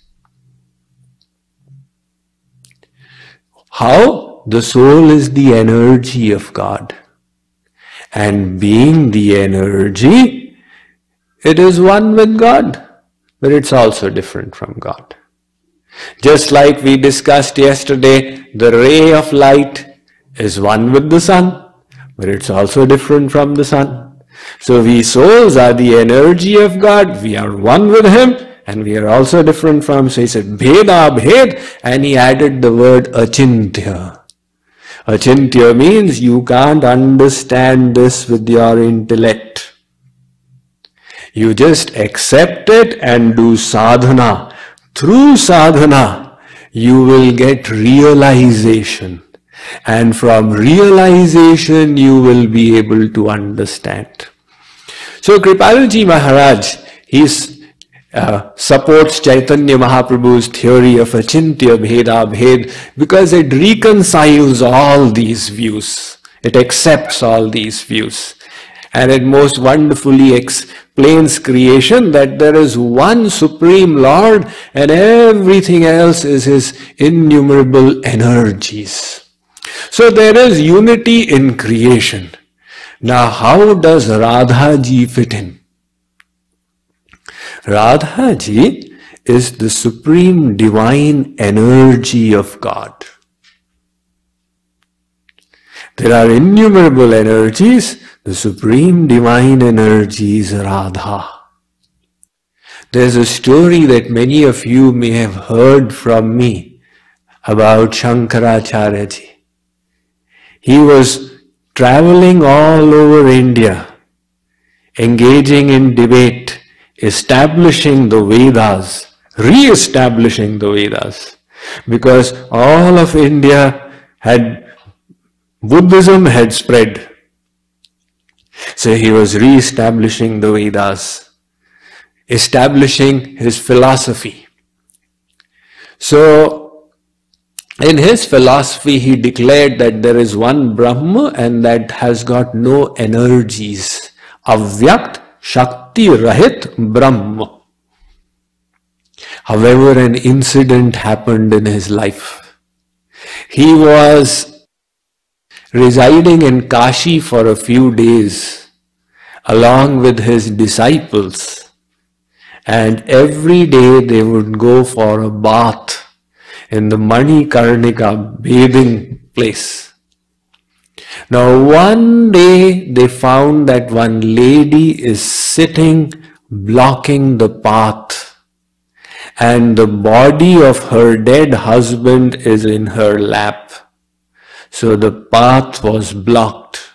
How? The soul is the energy of God. And being the energy, it is one with God, but it's also different from God. Just like we discussed yesterday, the ray of light is one with the sun, but it's also different from the sun. So we souls are the energy of God, we are one with Him, and we are also different from, so he said, Bheda Bhed, and he added the word Achintya. Achintya means you can't understand this with your intellect. You just accept it and do sadhana. Through sadhana, you will get realization. And from realization, you will be able to understand. So Kripalji Maharaj, he uh, supports Chaitanya Mahaprabhu's theory of Achintya Bheda Bhed because it reconciles all these views. It accepts all these views. And it most wonderfully explains creation that there is one Supreme Lord and everything else is His innumerable energies. So there is unity in creation. Now how does Radha Ji fit in? Radha Ji is the supreme divine energy of God. There are innumerable energies. The supreme divine energy is Radha. There's a story that many of you may have heard from me about Shankaracharya Ji. He was traveling all over India, engaging in debate, establishing the Vedas, re-establishing the Vedas, because all of India had, Buddhism had spread. So he was re-establishing the Vedas, establishing his philosophy. So, in his philosophy, he declared that there is one Brahma and that has got no energies. Avyakt Shakti Rahit Brahma. However, an incident happened in his life. He was residing in Kashi for a few days along with his disciples, and every day they would go for a bath in the Manikarnika bathing place. Now one day they found that one lady is sitting blocking the path, and the body of her dead husband is in her lap. So the path was blocked.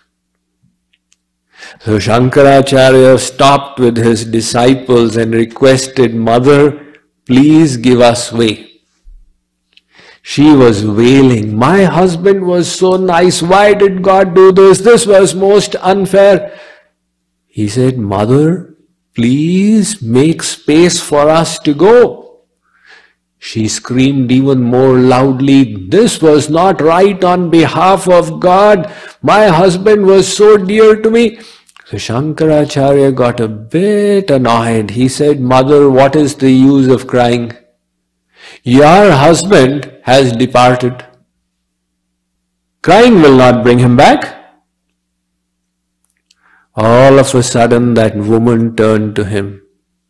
So Shankaracharya stopped with his disciples and requested, "Mother, please give us way." She was wailing, "My husband was so nice. Why did God do this? This was most unfair." He said, "Mother, please make space for us to go." She screamed even more loudly, "This was not right on behalf of God. My husband was so dear to me." So Shankaracharya got a bit annoyed. He said, "Mother, what is the use of crying? Your husband has departed. Crying will not bring him back." All of a sudden that woman turned to him.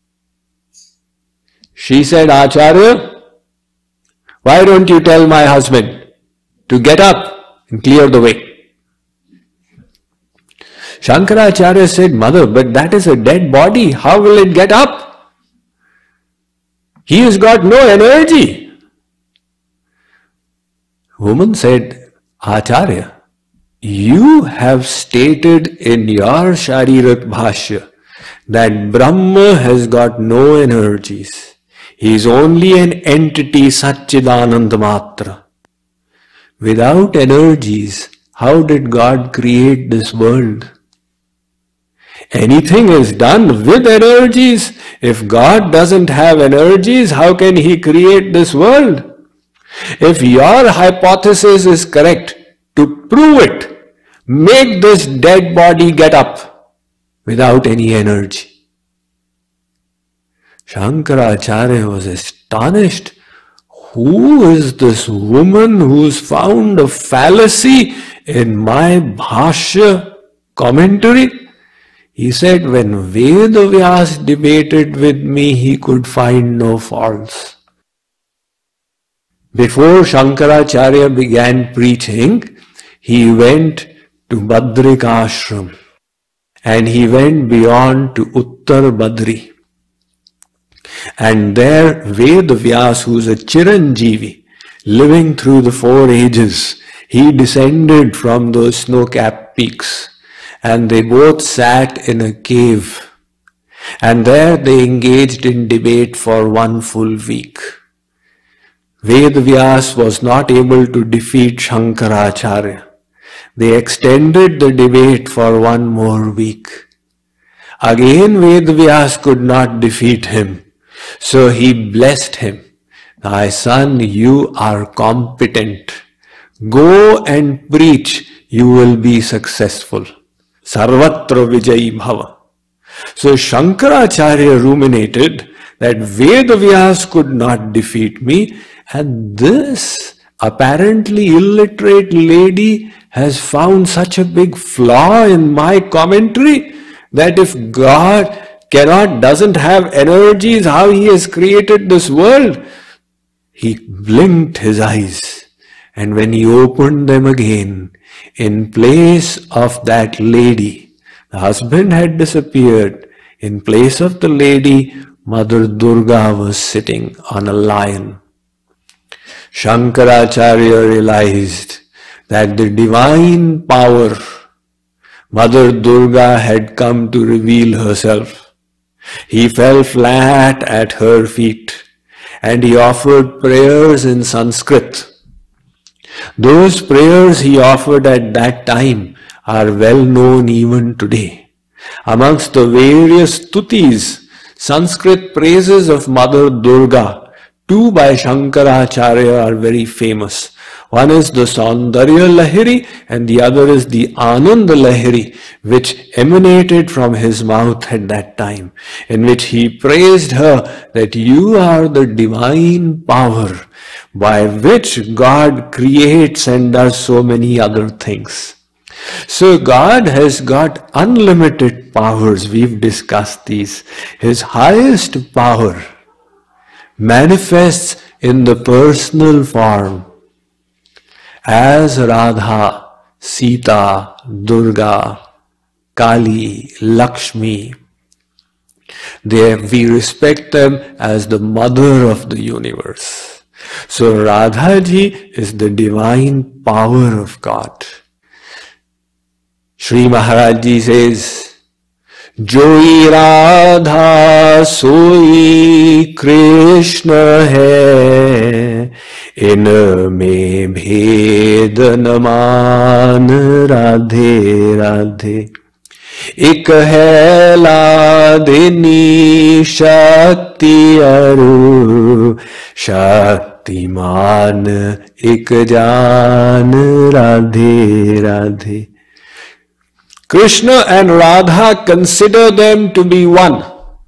She said, "Acharya, why don't you tell my husband to get up and clear the way?" Shankaracharya said, "Mother, but that is a dead body. How will it get up? He has got no energy." Woman said, "Acharya, you have stated in your Sharirak Bhashya that Brahma has got no energies. He is only an entity, Satchidananda Matra. Without energies, how did God create this world? Anything is done with energies. If God doesn't have energies, how can He create this world? If your hypothesis is correct, to prove it, make this dead body get up without any energy." Shankaracharya was astonished. Who is this woman who's found a fallacy in my Bhashya commentary? He said, "When Vedavyas debated with me, he could find no faults." Before Shankaracharya began preaching, he went to Badrika Ashram, and he went beyond to Uttar Badri. And there Vedavyas, who is a Chiranjeevi, living through the four ages, he descended from those snow-capped peaks, and they both sat in a cave, and there they engaged in debate for one full week. Vedavyas was not able to defeat Shankaracharya. They extended the debate for one more week. Again Vedavyas could not defeat him, so he blessed him. "My son, you are competent. Go and preach, you will be successful. Sarvatra Vijayi Bhava." So Shankaracharya ruminated that Vedavyas could not defeat me, and this apparently illiterate lady has found such a big flaw in my commentary that if God cannot, doesn't have energies, how He has created this world? He blinked his eyes, and when he opened them again, in place of that lady, the husband had disappeared. In place of the lady, Mother Durga was sitting on a lion. Shankaracharya realized that the divine power, Mother Durga, had come to reveal herself. He fell flat at her feet and he offered prayers in Sanskrit. Those prayers he offered at that time are well known even today. Amongst the various stutis, Sanskrit praises of Mother Durga, two by Shankaracharya, are very famous. One is the Saundarya Lahiri and the other is the Ananda Lahiri, which emanated from his mouth at that time, in which he praised her that you are the divine power by which God creates and does so many other things. So God has got unlimited powers. We've discussed these. His highest power manifests in the personal form as Radha, Sita, Durga, Kali, Lakshmi. They, we respect them as the mother of the universe. So Radha ji is the divine power of God. Shri Maharaj ji says, Joi Radha Soi Krishna hai, in mein bhed naman Radhe Radhe. Ik hai ladini shakti aru, shaktiman ik jaan Radhe Radhe. Krishna and Radha consider them to be one.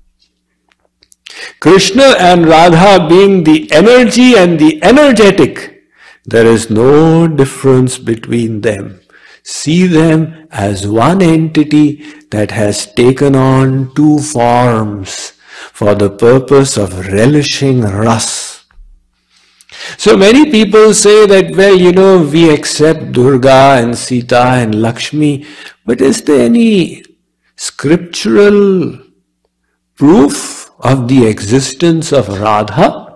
Krishna and Radha being the energy and the energetic, there is no difference between them. See them as one entity that has taken on two forms for the purpose of relishing ras. So many people say that, well, you know, we accept Durga and Sita and Lakshmi, but is there any scriptural proof of the existence of Radha?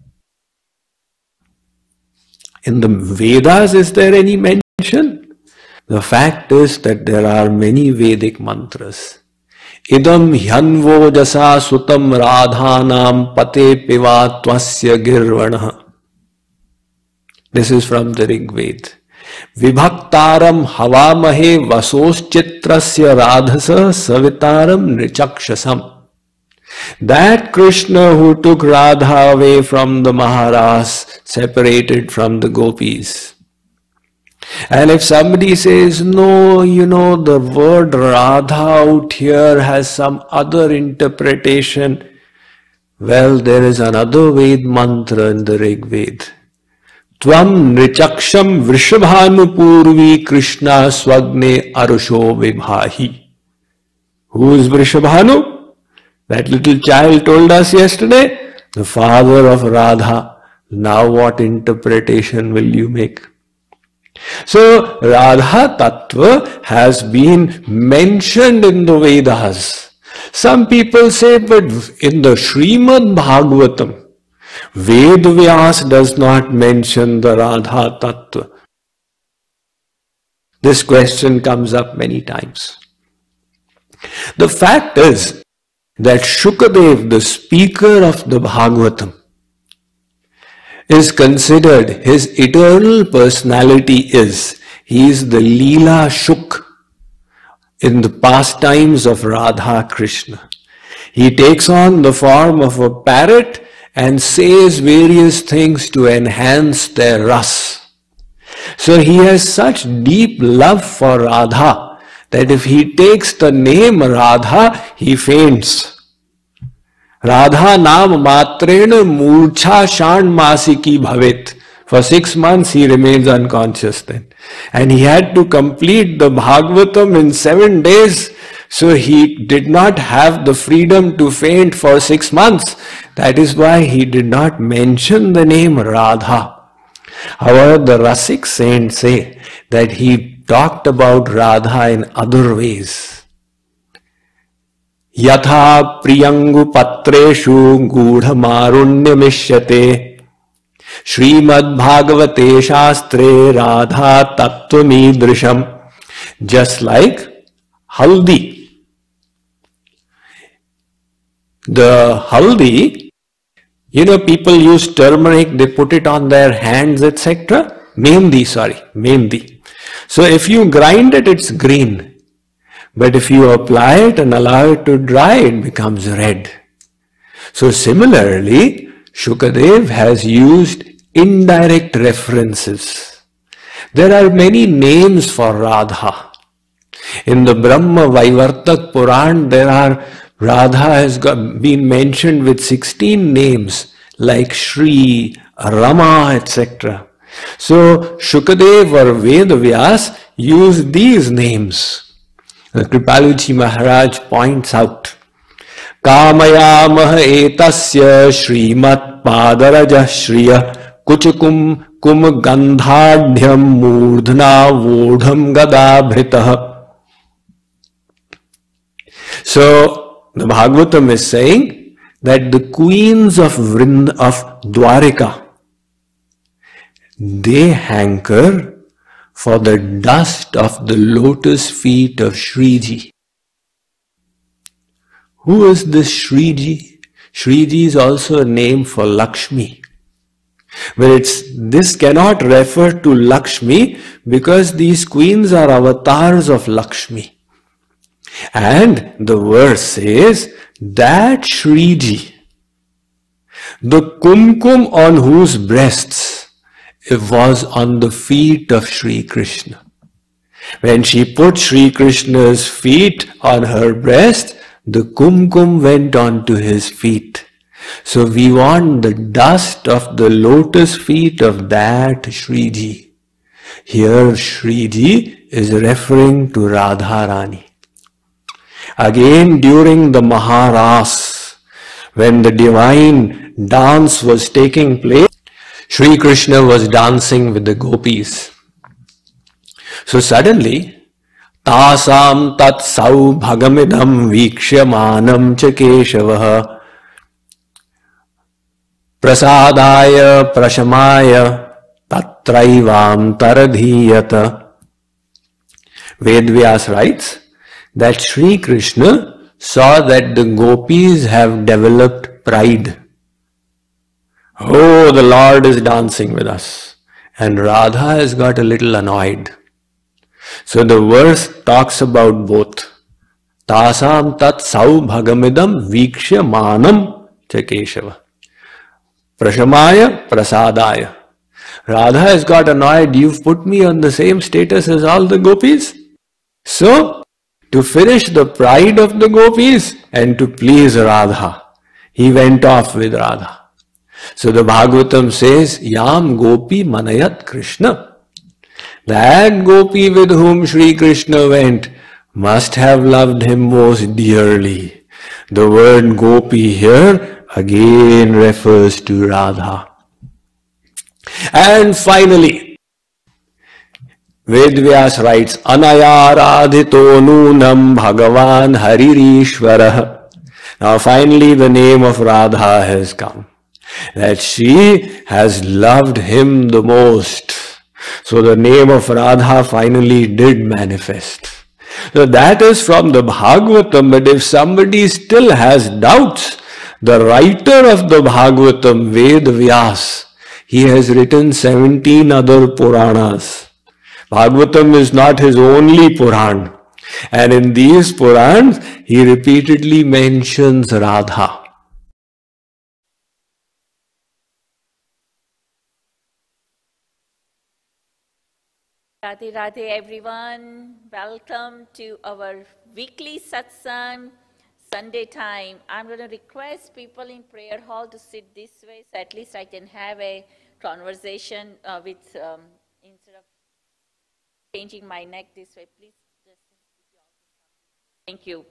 In the Vedas, is there any mention? The fact is that there are many Vedic mantras. Idam hyanvo jasa sutam radhanam pate piva tvasya girvanaha. This is from the Rig Veda. Vibhaktaram havamahe vasoschitrasya radhasa savitaram nrichakshasam. That Krishna who took Radha away from the Maharas, separated from the gopis. And if somebody says, no, you know, the word Radha out here has some other interpretation, well, there is another Ved mantra in the Rig Veda. Tvam nrichaksham vrishabhanupurvi Krishna swagne arusho vibhahi. Who is Vrishabhanu? That little child told us yesterday, the father of Radha. Now what interpretation will you make? So Radha Tattva has been mentioned in the Vedas. Some people say, but in the Srimad Bhagavatam, Ved Vyas does not mention the Radha Tattva. This question comes up many times. The fact is that Shukadev, the speaker of the Bhagavatam, is considered, his eternal personality is, he is the Leela Shuk in the pastimes of Radha Krishna. He takes on the form of a parrot and says various things to enhance their ras. So he has such deep love for Radha that if he takes the name Radha, he faints. Radha naam matrena murcha shan masiki bhavet. For six months he remains unconscious then. And he had to complete the Bhagavatam in seven days. So he did not have the freedom to faint for six months. That is why he did not mention the name Radha. However, the Rasik saints say that he talked about Radha in other ways. Yatha priyangu patreshu gudha marunya mishyate Srimad Bhagavate Shastre Radha Tattvamidrisham. Just like haldi. The haldi, you know, people use turmeric, they put it on their hands, et cetera. Mehndi, sorry, mehndi. So if you grind it, it's green. But if you apply it and allow it to dry, it becomes red. So similarly, Shukadev has used indirect references. There are many names for Radha. In the Brahma Vaivartak Puran, there are Radha has got, been mentioned with sixteen names like Shri, Rama, et cetera. So Shukadev or Vedavyas use these names. Kripaluji Maharaj points out, Kamayamah etasya Srimat Padaraja Shriya Kuchakum Kum Gandhadhyam Murdhna Vodham Gadabhritah. So the Bhagavatam is saying that the queens of Vrind of Dwarika, they hanker for the dust of the lotus feet of Shriji. Who is this Shriji? Shriji is also a name for Lakshmi. But it's, this cannot refer to Lakshmi because these queens are avatars of Lakshmi. And the verse says that Shriji, the kumkum on whose breasts it was on the feet of Sri Krishna. When she put Sri Krishna's feet on her breast, the kumkum went onto his feet. So we want the dust of the lotus feet of that Shriji. Here Shriji is referring to Radharani. Again during the Maharas, when the divine dance was taking place, Sri Krishna was dancing with the gopis. So suddenly, Tasam tat saubhagamidam vikshyamanam cha Keshavaha prasadaya prashamaya tatraivam taradhiyata. Vedvyas writes that Sri Krishna saw that the gopis have developed pride. Oh, the Lord is dancing with us. And Radha has got a little annoyed. So the verse talks about both. Tasam tat saubhagamidam vikshya manam cha Keshava. Prashamaya prasadaya. Radha has got annoyed. You've put me on the same status as all the gopis. So, to finish the pride of the gopis and to please Radha, he went off with Radha. So the Bhagavatam says, Yam Gopi Manayat Krishna. That gopi with whom Sri Krishna went must have loved him most dearly. The word gopi here again refers to Radha. And finally, Vedvyas writes, Anaya radhito nunam bhagavan haririshvarah. Now finally the name of Radha has come. That she has loved him the most. So the name of Radha finally did manifest. So that is from the Bhagavatam, but if somebody still has doubts, the writer of the Bhagavatam, Vedvyas, he has written seventeen other Puranas. Bhagavatam is not his only Puran. And in these Purans, he repeatedly mentions Radha. Radhe Radhe everyone, welcome to our weekly satsang, Sunday time. I'm going to request people in prayer hall to sit this way so at least I can have a conversation uh, with, um, instead of changing my neck this way, please just, thank you.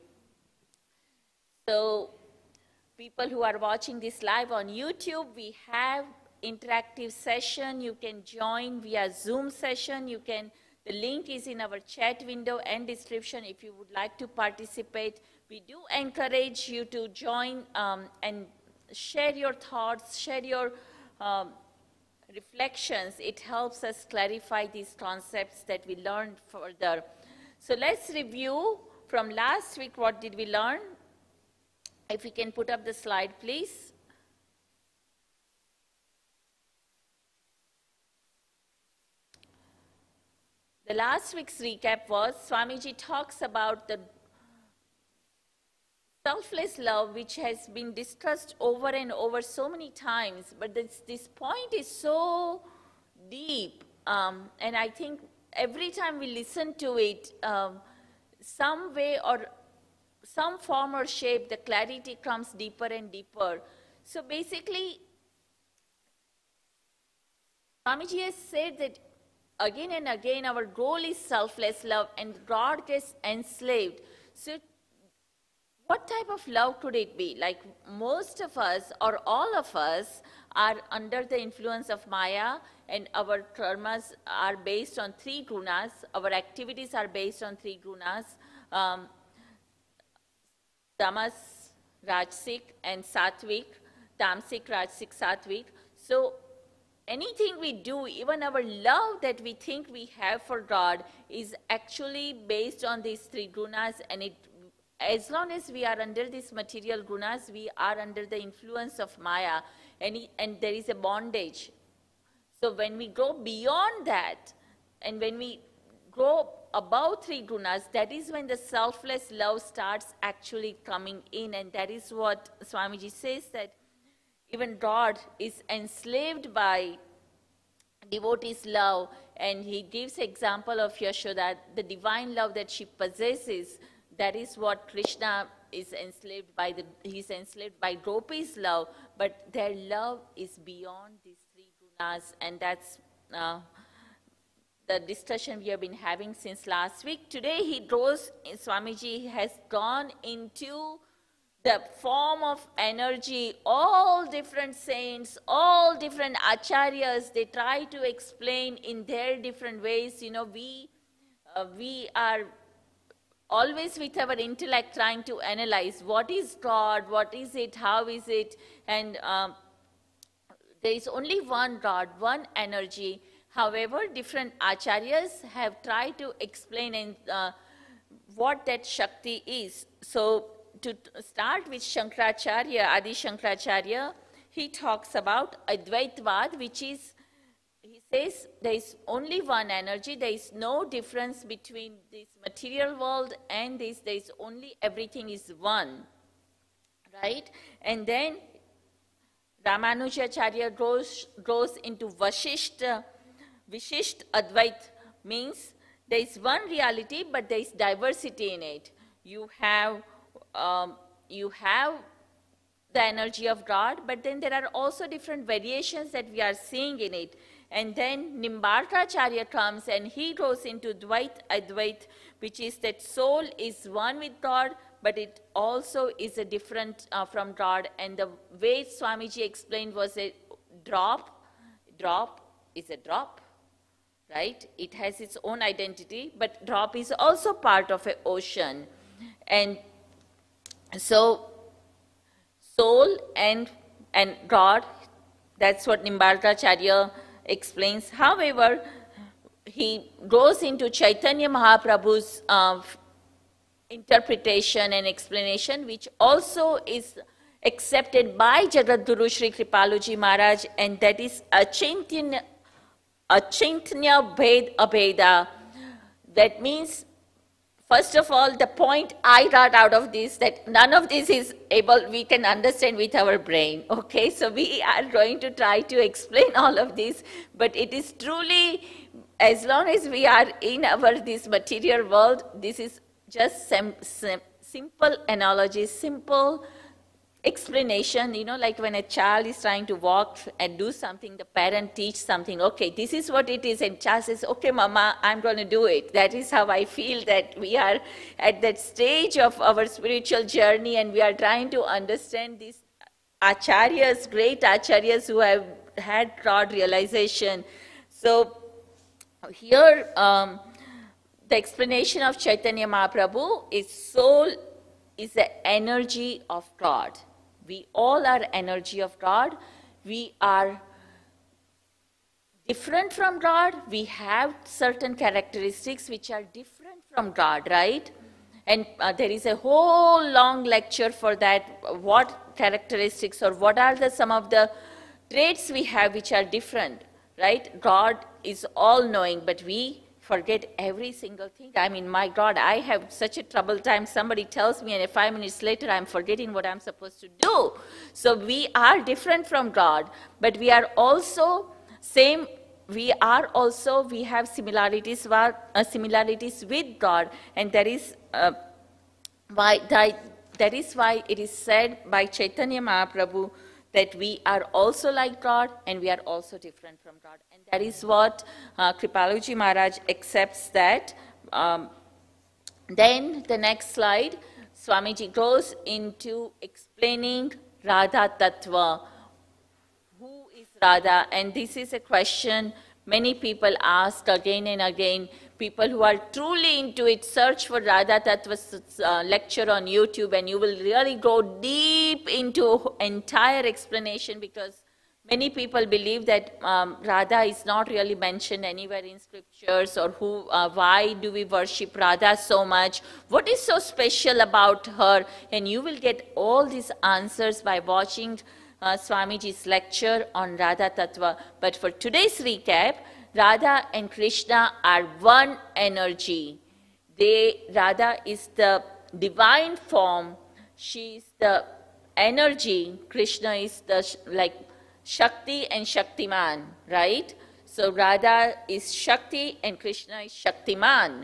So people who are watching this live on YouTube, we have interactive session. You can join via Zoom session. You can, the link is in our chat window and description if you would like to participate. We do encourage you to join um, and share your thoughts, share your um, reflections. It helps us clarify these concepts that we learned further. So let's review from last week. What did we learn? If we can put up the slide, please. The last week's recap was Swamiji talks about the selfless love, which has been discussed over and over so many times, but this, this point is so deep, um, and I think every time we listen to it, um, some way or some form or shape, the clarity comes deeper and deeper. So basically, Swamiji has said that again and again our goal is selfless love, and God gets enslaved. So what type of love could it be? Like most of us or all of us are under the influence of Maya, and our karmas are based on three gunas. Our activities are based on three gunas, um, tamas, rajasic, and sattvic, tamasic, rajasic, sattvic. So anything we do, even our love that we think we have for God, is actually based on these three gunas, and it, as long as we are under these material gunas, we are under the influence of Maya, and, and there is a bondage. So when we go beyond that, and when we go above three gunas, that is when the selfless love starts actually coming in, and that is what Swamiji says, that even God is enslaved by devotees' love, and he gives example of Yashoda, the divine love that she possesses. That is what Krishna is enslaved by. The, he's enslaved by Gopi's love, but their love is beyond these three gunas, and that's uh, the discussion we have been having since last week. Today he goes, Swamiji has gone into the form of energy. All different saints, all different acharyas, they try to explain in their different ways. You know, we, uh, we are always with our intellect trying to analyze what is God, what is it, how is it, and um, there is only one God, one energy. However, different acharyas have tried to explain in, uh, what that Shakti is. So to start with Shankaracharya, Adi Shankaracharya, he talks about Advaitvad, which is, he says there is only one energy, there is no difference between this material world and this, there is only, everything is one, right? And then Ramanujacharya goes, goes into Vashishta, Vishisht Advait, means there is one reality, but there is diversity in it. You have, um, you have the energy of God, but then there are also different variations that we are seeing in it. And then Nimbarkacharya comes and he goes into Dvait Advait, which is that soul is one with God, but it also is a different uh, from God. And the way Swamiji explained was a drop, drop is a drop, right? It has its own identity, but drop is also part of an ocean. And so soul and, and God, that's what Nimbarkacharya explains. However, he goes into Chaitanya Mahaprabhu's uh, interpretation and explanation, which also is accepted by Jagadguru Sri Kripaluji Maharaj, and that is Achintanya, Achintanya Bhed Abheda. That means, first of all, the point I got out of this, that none of this is able, we can understand with our brain, okay? So we are going to try to explain all of this, but it is truly, as long as we are in our, this material world, this is just sim, sim, simple analogy, simple explanation, you know, like when a child is trying to walk and do something, the parent teach something, okay, this is what it is, and child says, okay, mama, I'm going to do it. That is how I feel that we are at that stage of our spiritual journey, and we are trying to understand these acharyas, great acharyas who have had God realization. So here, um, the explanation of Chaitanya Mahaprabhu is soul is the energy of God. We all are energy of God. We are different from God. We have certain characteristics which are different from God, right? And uh, there is a whole long lecture for that, what characteristics or what are the some of the traits we have which are different, right? God is all-knowing, but we forget every single thing. I mean, my God, I have such a trouble time. Somebody tells me, and five minutes later, I'm forgetting what I'm supposed to do. So we are different from God, but we are also same. We are also, we have similarities, uh, similarities with God, and that is uh, why that, that is why it is said by Chaitanya Mahaprabhu that we are also like God and we are also different from God. And that is what uh, Kripaluji Maharaj accepts that. Um, then the next slide, Swamiji goes into explaining Radha Tattva. Who is Radha? And this is a question many people ask again and again. People who are truly into it, search for Radha Tattva's uh, lecture on YouTube and you will really go deep into entire explanation, because many people believe that um, Radha is not really mentioned anywhere in scriptures, or who, uh, why do we worship Radha so much? What is so special about her? And you will get all these answers by watching uh, Swamiji's lecture on Radha Tattva. But for today's recap, Radha and Krishna are one energy. They, Radha is the divine form. She is the energy. Krishna is the like Shakti and Shaktiman, right? So Radha is Shakti and Krishna is Shaktiman.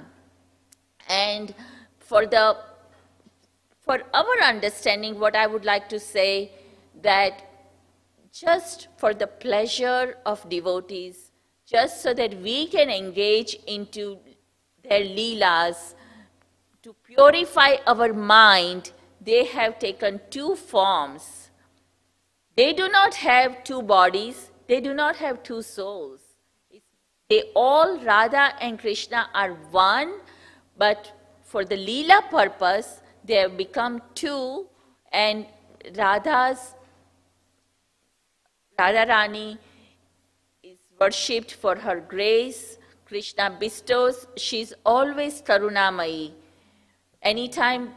And for the for our understanding, what I would like to say, that just for the pleasure of devotees, just so that we can engage into their leelas, to purify our mind, they have taken two forms. They do not have two bodies, they do not have two souls. They all, Radha and Krishna, are one, but for the leela purpose, they have become two, and Radha's, Radharani is worshipped for her grace. Krishna bestows, she is always Karunamayi. Anytime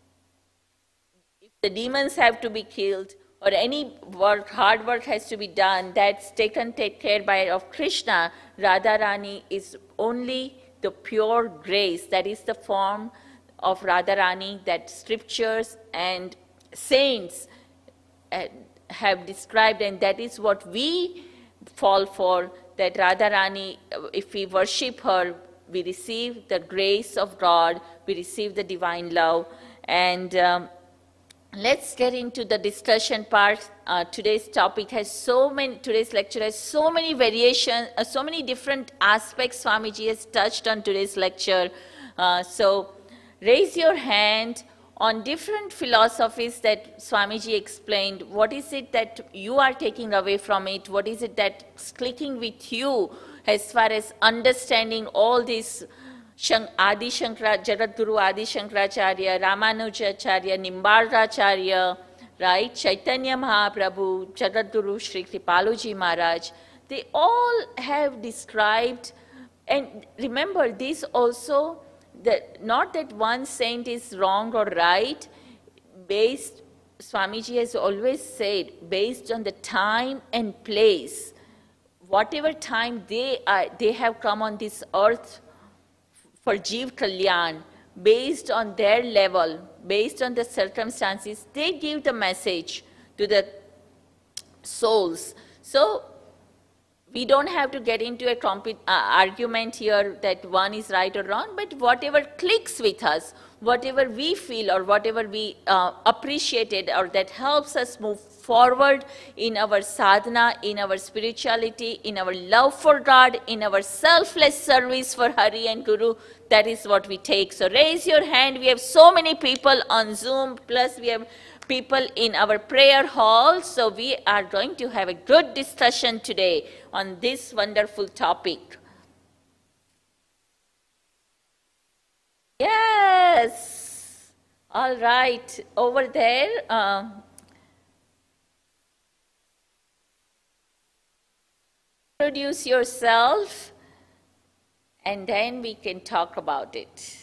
if the demons have to be killed, or any work, hard work has to be done, that's taken take care by of Krishna. Radharani is only the pure grace. That is the form of Radharani that scriptures and saints uh, have described, and that is what we fall for, that Radharani, if we worship her, we receive the grace of God, we receive the divine love. And um, let's get into the discussion part. Uh, today's topic has so many, today's lecture has so many variations, uh, so many different aspects Swamiji has touched on today's lecture. Uh, so raise your hand on different philosophies that Swamiji explained. What is it that you are taking away from it? What is it that's clicking with you as far as understanding all these Adi Shankara, Jagadguru Adi Shankaracharya, Ramanujacharya, Nimbaracharya, right? Chaitanya Mahaprabhu, Jagadguru Sri Kripaluji Maharaj. They all have described, and remember this also, that not that one saint is wrong or right, based, Swamiji has always said, based on the time and place, whatever time they are, they have come on this earth for Jeev Kalyan, based on their level, based on the circumstances, they give the message to the souls. So we don't have to get into a uh, argument here that one is right or wrong, but whatever clicks with us, whatever we feel or whatever we uh, appreciated, or that helps us move forward in our sadhana, in our spirituality, in our love for God, in our selfless service for Hari and Guru, that is what we take. So raise your hand. We have so many people on Zoom, plus we have people in our prayer hall. So we are going to have a good discussion today on this wonderful topic. Yes. All right. Over there. Uh, introduce yourself, and then we can talk about it.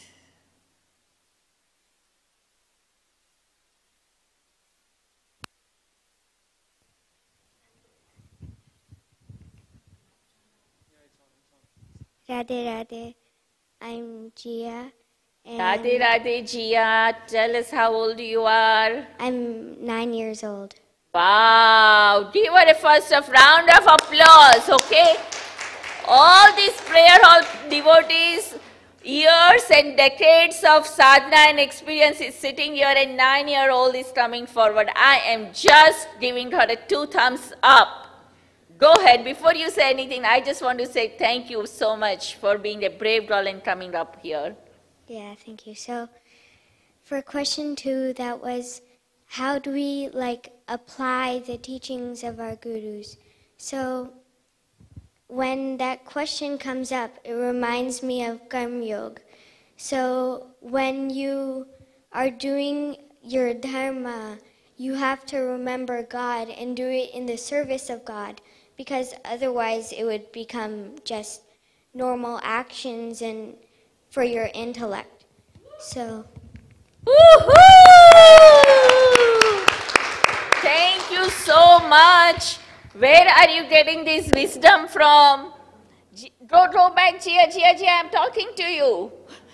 Radhe Radhe. I'm Gia, Radhe and Radhe Jia, tell us how old you are. I'm nine years old. Wow, give her a first of round of applause, okay? All these prayer hall devotees, years and decades of sadhana and experience is sitting here, and nine-year-old is coming forward. I am just giving her a two thumbs up. Go ahead. Before you say anything, I just want to say thank you so much for being a brave girl and coming up here. Yeah, thank you. So, for question two, that was how do we like apply the teachings of our gurus? So, when that question comes up, it reminds me of Karma Yoga. So, when you are doing your dharma, you have to remember God and do it in the service of God, because otherwise it would become just normal actions and for your intellect. So, Woohoo! Thank you so much. Where are you getting this wisdom from? G- Go, go back, Jia, Jia, Jia, I'm talking to you.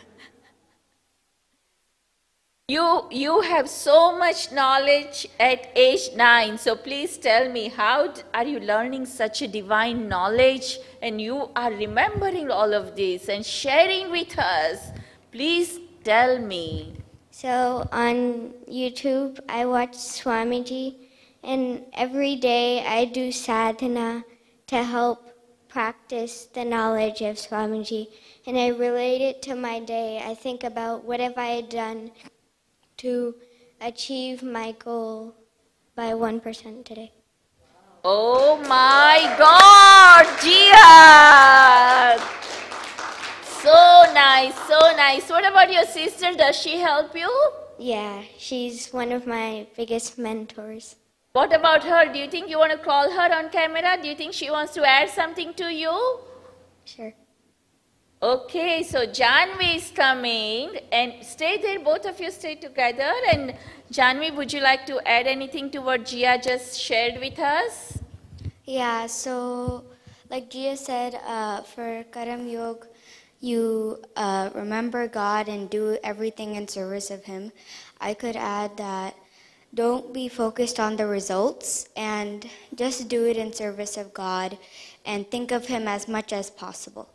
You, you have so much knowledge at age nine, so please tell me, how d- are you learning such a divine knowledge and you are remembering all of this and sharing with us? Please tell me. so on YouTube, I watch Swamiji, and every day I do sadhana to help practice the knowledge of Swamiji, and I relate it to my day. I think about what have I done to achieve my goal by one percent today. Oh my God, Jia! So nice, so nice. What about your sister? Does she help you? Yeah, she's one of my biggest mentors. What about her? Do you think you want to call her on camera? Do you think she wants to add something to you? Sure. Okay, so Janvi is coming, and stay there, both of you stay together. And Janvi, would you like to add anything to what Jia just shared with us? Yeah, so like Gia said, uh, for Karam Yoga, you uh, remember God and do everything in service of Him. I could add that don't be focused on the results and just do it in service of God and think of Him as much as possible.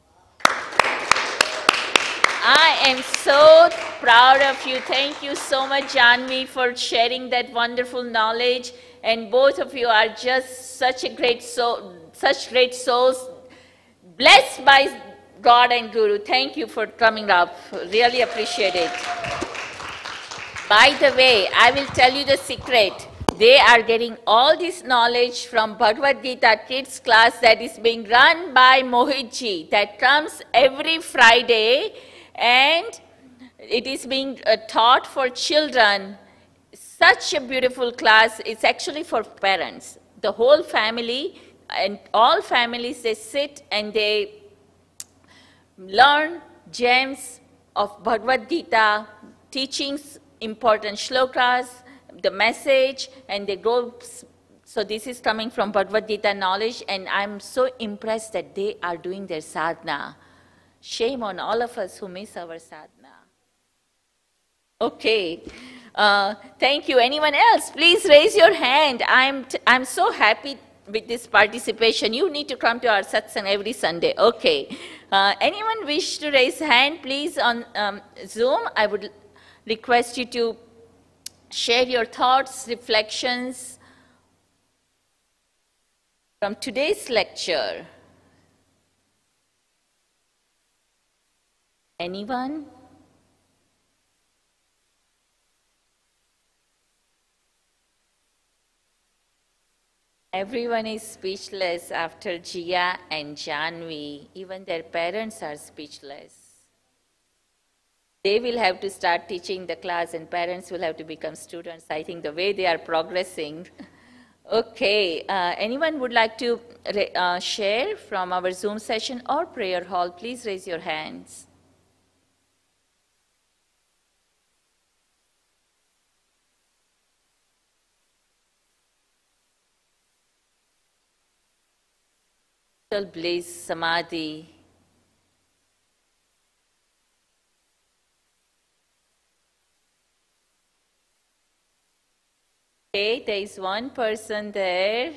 I am so proud of you. Thank you so much, Janvi, for sharing that wonderful knowledge. And both of you are just such a great soul, such great souls, blessed by God and Guru. Thank you for coming up. Really appreciate it. By the way, I will tell you the secret. They are getting all this knowledge from Bhagavad Gita Kids class that is being run by Mohitji, that comes every Friday, and it is being uh, taught for children. Such a beautiful class. It's actually for parents. The whole family and all families, they sit and they learn gems of Bhagavad Gita, teachings, important shlokas, the message, and they go. So this is coming from Bhagavad Gita knowledge, and I'm so impressed that they are doing their sadhana. Shame on all of us who miss our sadhana. Okay. Uh, thank you. Anyone else? Please raise your hand. I'm, t I'm so happy with this participation. You need to come to our satsang every Sunday. Okay. Uh, anyone wish to raise hand, please, on um, Zoom? I would request you to share your thoughts, reflections from today's lecture. Anyone? Everyone is speechless after Jia and Janvi. Even their parents are speechless. They will have to start teaching the class and parents will have to become students. I think the way they are progressing. Okay, uh, anyone would like to uh, share from our Zoom session or prayer hall? Please raise your hands. Bliss, samadhi. Okay, there is one person there.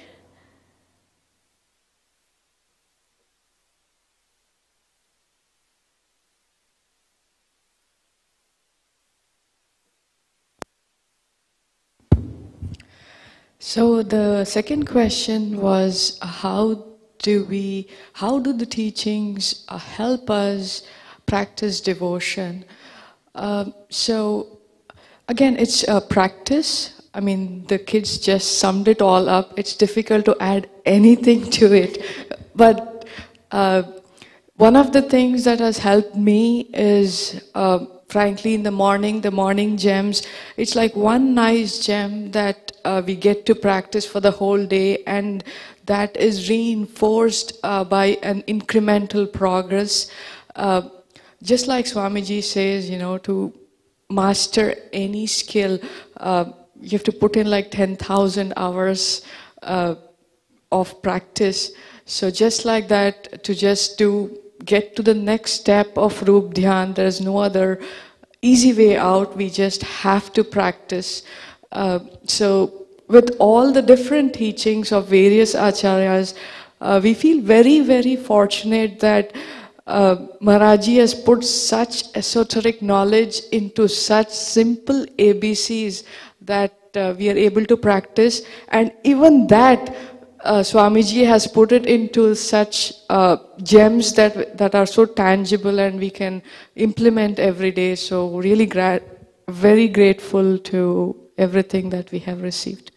So the second question was, how do we, how do the teachings uh, help us practice devotion? Um, so again, it's a practice. I mean, the kids just summed it all up. It's difficult to add anything to it. But uh, one of the things that has helped me is, uh, frankly, in the morning, the morning gems, it's like one nice gem that uh, we get to practice for the whole day, and that is reinforced uh, by an incremental progress. Uh, just like Swamiji says, you know, to master any skill, uh, you have to put in like ten thousand hours uh, of practice. So just like that, to just do, get to the next step of Roop Dhyan, there is no other easy way out. We just have to practice. Uh, so with all the different teachings of various acharyas, uh, we feel very, very fortunate that uh, Maharaji has put such esoteric knowledge into such simple A B Cs that uh, we are able to practice. And even that, uh, Swamiji has put it into such uh, gems that, that are so tangible and we can implement every day. So really gra very grateful to everything that we have received.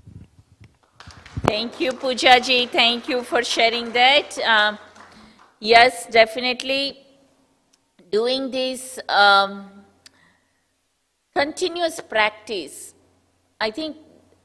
Thank you, Poojaji. Thank you for sharing that. Um, yes, definitely doing this um, continuous practice. I think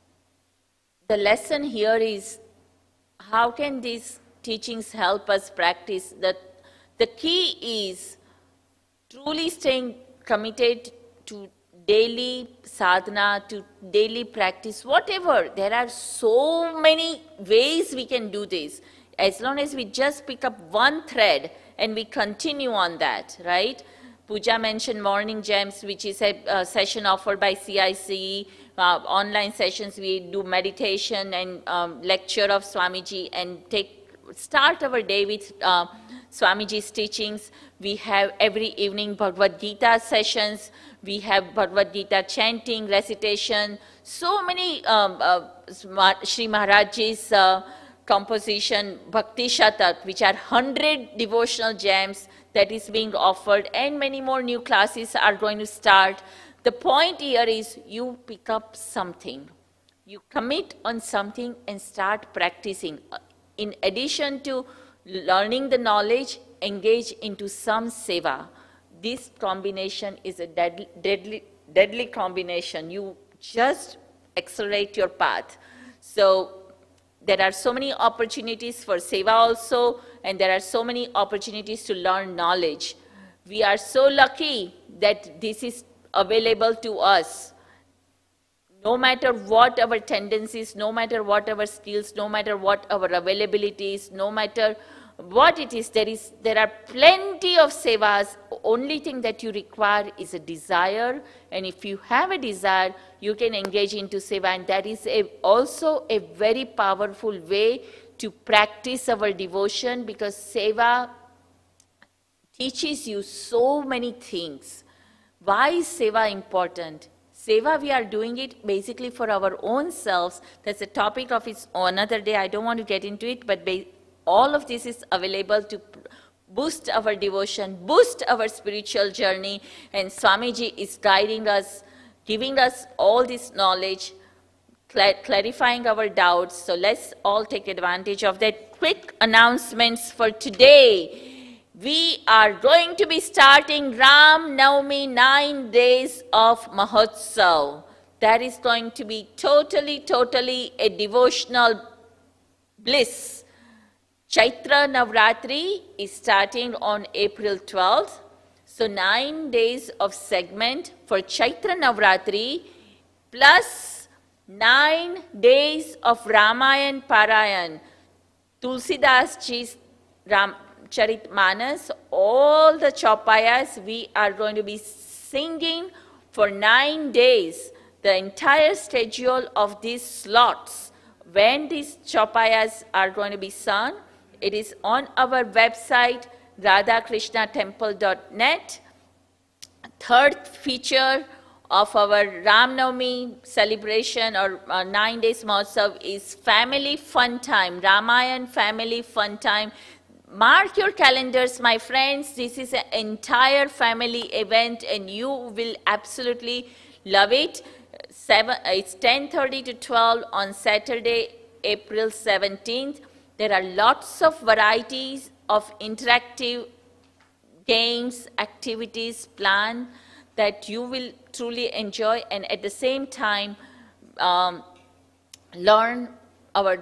the lesson here is, how can these teachings help us practice? That the key is truly staying committed to daily sadhana, to daily practice, whatever. There are so many ways we can do this. As long as we just pick up one thread and we continue on that, right? Pooja mentioned Morning Gems, which is a, a session offered by C I C. Uh, online sessions, we do meditation and um, lecture of Swamiji and take start our day with uh, Swamiji's teachings. We have every evening Bhagavad Gita sessions. We have Bhagavad Gita chanting, recitation. So many um, uh, Sri Maharaj's uh, composition, Bhakti Shatak, which are one hundred devotional gems that is being offered, and many more new classes are going to start. The point here is, you pick up something. You commit on something and start practicing. In addition to learning the knowledge, engage into some seva. This combination is a deadly, deadly, deadly combination. You just accelerate your path. So there are so many opportunities for seva also, and there are so many opportunities to learn knowledge. We are so lucky that this is available to us. No matter what our tendencies, no matter what our skills, no matter what our availability is, no matter what it is, there is, there are plenty of sevas. Only thing that you require is a desire, and if you have a desire, you can engage into seva, and that is a, also a very powerful way to practice our devotion, because seva teaches you so many things. Why is seva important? Seva, we are doing it basically for our own selves. That's a topic of its another day. I don't want to get into it, but all of this is available to boost our devotion, boost our spiritual journey, and Swamiji is guiding us, giving us all this knowledge, cl clarifying our doubts. So let's all take advantage of that. Quick announcements for today. We are going to be starting Ram Navami, nine days of Mahotsav. That is going to be totally, totally a devotional bliss. Chaitra Navratri is starting on April twelfth. So nine days of segment for Chaitra Navratri, plus nine days of Ramayan Parayan. Tulsidas Ji's Ram Charit Manas, all the Chaupayas we are going to be singing for nine days. the entire schedule of these slots, when these chopayas are going to be sung, it is on our website, radha krishna temple dot net. Third feature of our Ram Navami celebration or uh, nine days Mahotsav is family fun time, Ramayan family fun time. Mark your calendars, my friends. This is an entire family event and you will absolutely love it. Seven, it's ten thirty to twelve on Saturday, April seventeenth. There are lots of varieties of interactive games, activities planned that you will truly enjoy, and at the same time um, learn our,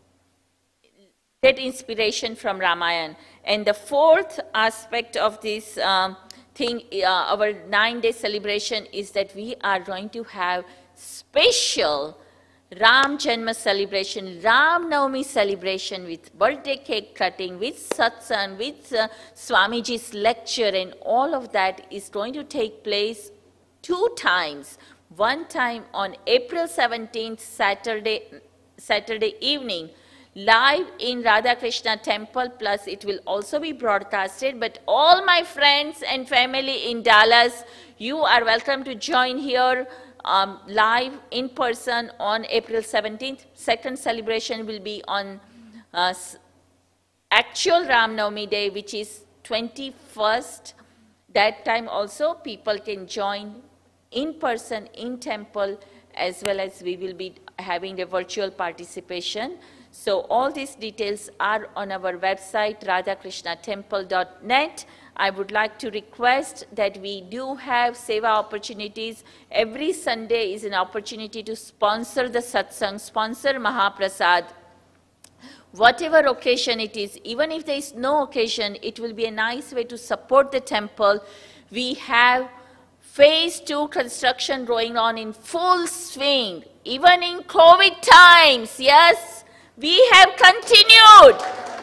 get inspiration from Ramayana. And the fourth aspect of this um, thing, uh, our nine-day celebration, is that we are going to have special Ram Janma celebration, Ram Navami celebration with birthday cake cutting, with satsang, with uh, Swamiji's lecture, and all of that is going to take place two times. One time on April seventeenth, Saturday, Saturday evening, live in Radha Krishna Temple, plus it will also be broadcasted. But all my friends and family in Dallas, you are welcome to join here Um, live in person on April seventeenth. Second celebration will be on uh, actual Ram Navami day, which is twenty-first. That time also people can join in person in temple, as well as we will be having a virtual participation. So all these details are on our website, radha krishna temple dot net. I would like to request that we do have seva opportunities. Every Sunday is an opportunity to sponsor the satsang, sponsor Mahaprasad. Whatever occasion it is, even if there is no occasion, it will be a nice way to support the temple. We have phase two construction going on in full swing, even in COVID times. Yes, we have continued.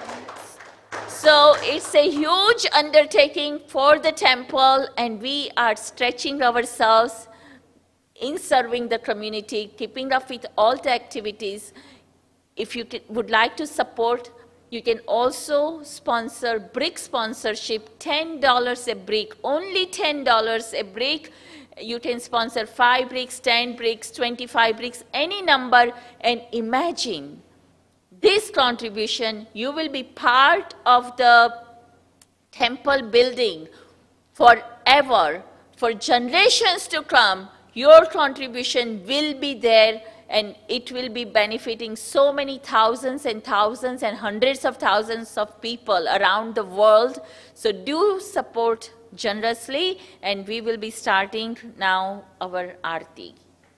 So it's a huge undertaking for the temple, and we are stretching ourselves in serving the community, keeping up with all the activities. If you would like to support, you can also sponsor brick sponsorship, ten dollars a brick, only ten dollars a brick. You can sponsor five bricks, ten bricks, twenty-five bricks, any number, and imagine this contribution, you will be part of the temple building forever, for generations to come. Your contribution will be there, and it will be benefiting so many thousands and thousands and hundreds of thousands of people around the world. So do support generously, and we will be starting now our Aarti.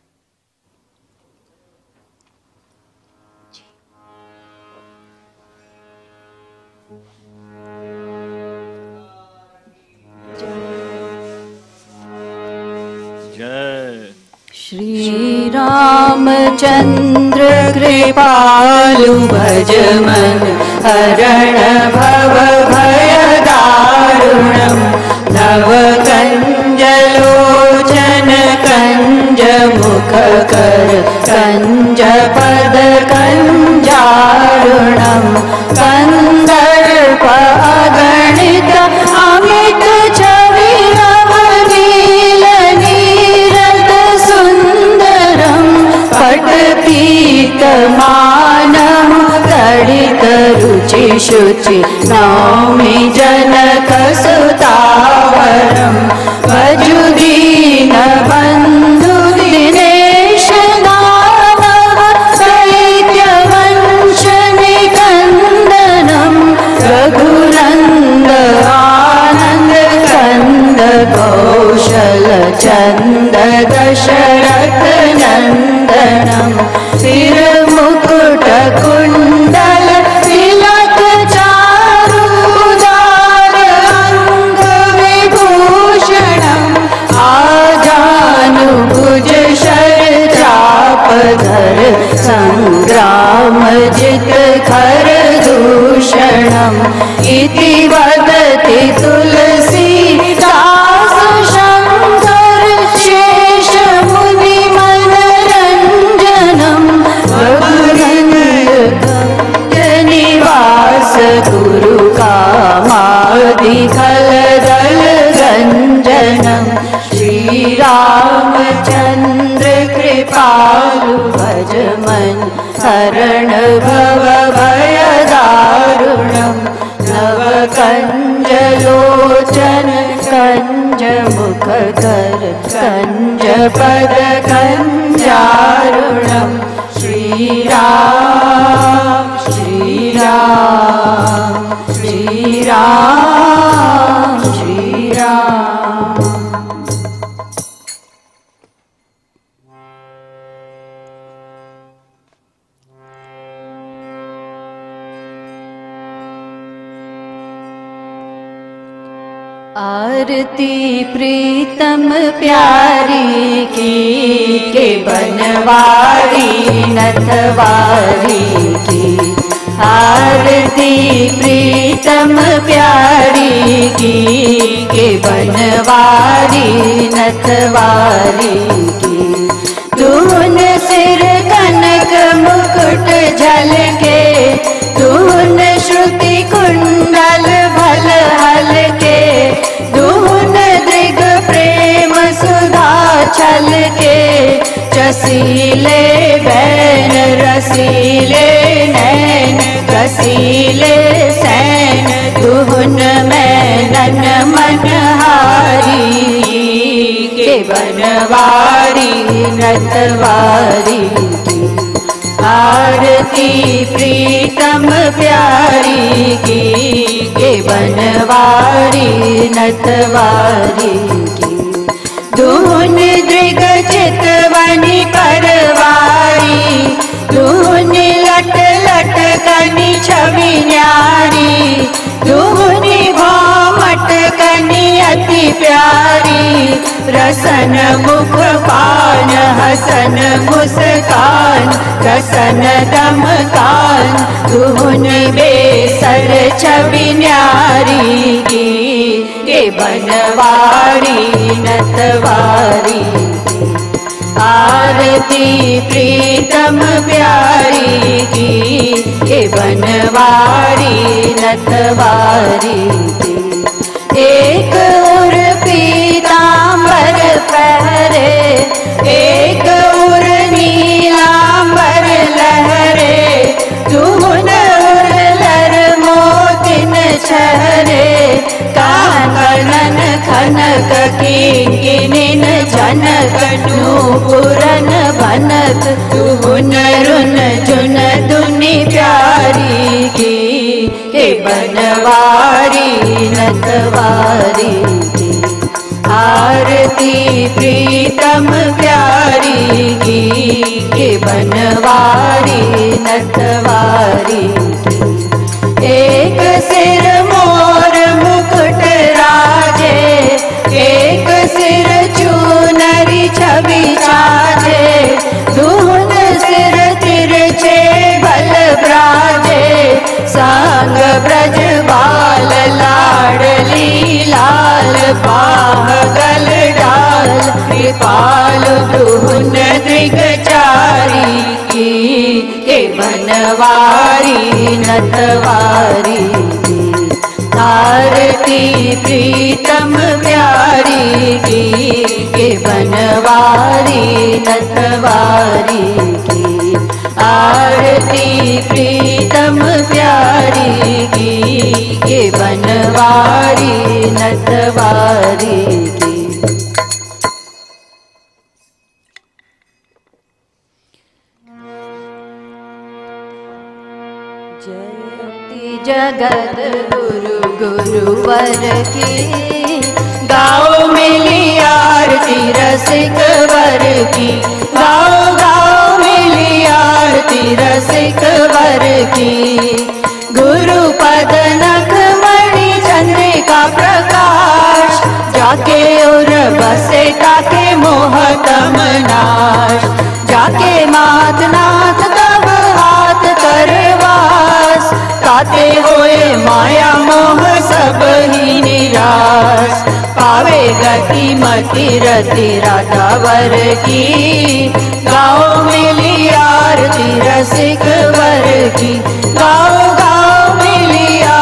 Shri Ramchandra कृपालु भज मन हरण भव भय दारुणम् नव कंज लोचन कंज मुख कर कंज पद कंजारुणम् कंदर्प अगणित अमित छवि रमणील नीरद सुंदरम् पटपीतमानम् तडित रुचि शुचि नौमि जनक सुतावरम् वजुदीन बन्धु दिनेश दानव दैत्यवंश निकन्दनम् रघुनन्द आनन्द कन्द कौशल चन्द दशरथ नन्दनम् सिरमुकुट कुण्डल तिलक चारुदार अंग विभूषणम् आजानुभुज शर चापधर संग्राम जित खर दूषणम् इति वदति तुलसीदास शंकर शेष मुनि मन खलदल गंजनम श्रीरामचंद्र कृपालु भज मन हरण भव भय दारुणम नव कंज लोचन कंज मुख कर कंज पद कंजारुणम श्रीराम श्रीराम श्रीराम श्रीराम। आरती प्रीतम प्यारी की के बनवारी नथवारी की। आरती प्रीतम प्यारी की के बनवारी नथवारी की। धून सिर कनक मुकुट झलके धून श्रुति कुंडल भल हलके धून दृग प्रेम सुधा छलके चसीले बैन रसीले नैन रसीले सैन धुन में नन मनहारी के बनवारी नतवारी की। आरती प्रीतम प्यारी की के बनवारी नतवारी की। धून दृग चितवनी परवारी धून लट लट कनी छवि न्यारी धूनी भौमट कनी अति प्यारी रसन मुख पान हसन मुस्कान रसन दम कान धून बेसर छवि न्यारी की के बनवारी नतवारी की। आरती प्रीतम प्यारी की के बनवारी नतवारी की। एक उर पीतांबर पहरे एक उर नीलांबर लहरे धून उर लर मोतिन छहरे कानन खनक किंकिनिन जनक नूपुरन भनक धून रुन जुन दुनि प्यारी की के बनवारी नतवारी की। आरती प्रीतम प्यारी की के बनवारी नतवारी की। एक सिर मोर मुकुट राजे एक सिर चूनरी छवि छाजे धून सिर तिरछे बल ब्राजे सांग ब्रज बाल लाडली लाल पाह गल डाल कृपाल धून दृग चारी की के बनवारी नतवारी की। आरती प्रीतम प्यारी की के बनवारी नतवारी की। आरती प्रीतम प्यारी की के बनवारी नतवारी की। जयति जगत गुरु गुरुवर की गाओ मिली आरती रसिक वर की गाओ गाओ मिली आरती रसिक वर की। गुरु पद नख मणि चंद्रिका प्रकाश जाके उर बसे ताके मोह तम नाश जाके मात नाथ तब हाथ करवास ताते होए माया मोह सब ही निराश पावे गति मति रति राधावर की गाओ मिली आरती रसिक वर की गाओ गाओ मिली आरती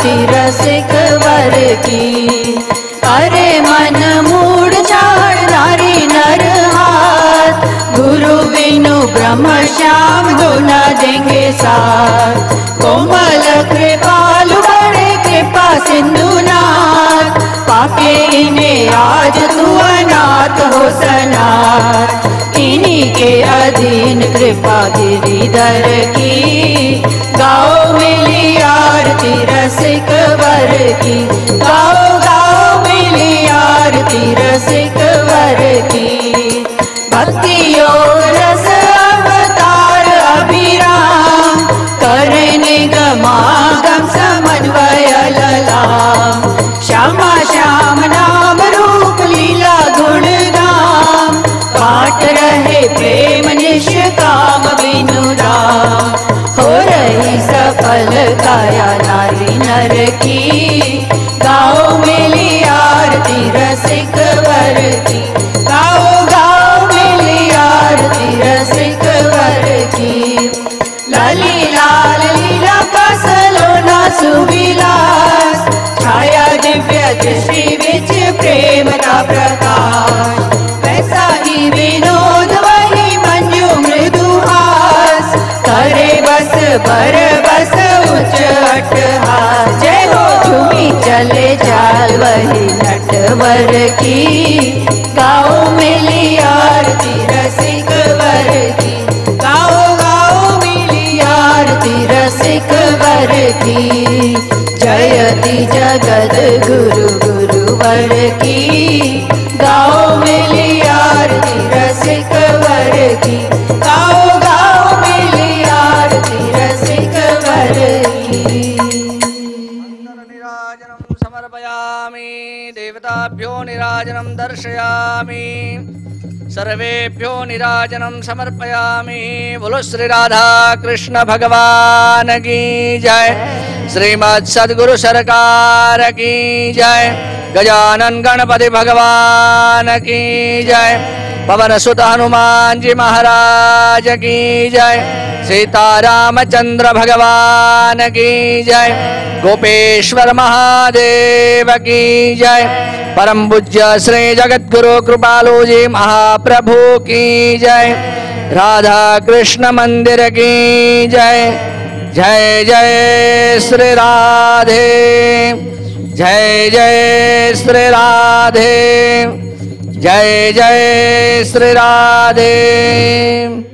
आरती रसिक वर की। अरे मन मूड छाड़ नारी नर हाथ, गुरु बिनु ब्रह्म श्याम हो न देंगे साथ। कोमल कृपालु बड़े कृपा सिंधुनाथ, पाके इन्हें आज तू अनाथ हो सनाथ। इन्हीं के अधीन कृपा गिरिधर की, गाओ मिली आरती रसिक वर की। गाओ गाओ मिली आरती रसिक वर की। भक्ति योग रस अवतार अभिराम, करे निगमागम समन्वय ललाम। श्यामा श्याम नाम रूप लीला गुण नाम, पाठ रहे प्रेम निष्काम बिनु राम। हो रही सफल काया नारी नर की, गाओ मिली आरती रसिक वर की। गाओ गाओ मिली आरती रसिक वर की। लाली लाल लीला का सलोना सुविलास, छाया दिव्य दृष्टि विच प्रेम का प्रकाश। वैसा ही विनोद वही मंजू मृदुहास, करे बस बर बस उच्च अट्टहास। जय हो झूमी चले चाल वही नटवर की, गाओ मिली आरती रसिक वर की। गाओ गाओ मिली आरती रसिक वर की। जयति जगद गुरु गुरुवर की, गाओ मिली आरती रसिक वर की। गाओ गाओ मिली आरती रसिक वर की। निराजनं समर्पयामि, देवताभ्यो निराजनं दर्शयामि, सर्वेभ्यो निराजनं समर्पयामि। बोलो श्री राधा कृष्ण भगवान की जय, श्रीमद् सद्गुरु सरकार की जय, गजानन गणपति भगवान की जय, पवन सुत हनुमान जी महाराज की जय, सीतारामचंद्र भगवान की जय, गोपेश्वर महादेव की जय, परम पूज्य श्री जगद्गुरु कृपालु जी महाप्रभु की जय, राधा कृष्ण मंदिर की जय। जय जय श्री राधे, जय जय श्री राधे, जय जय श्री राधे।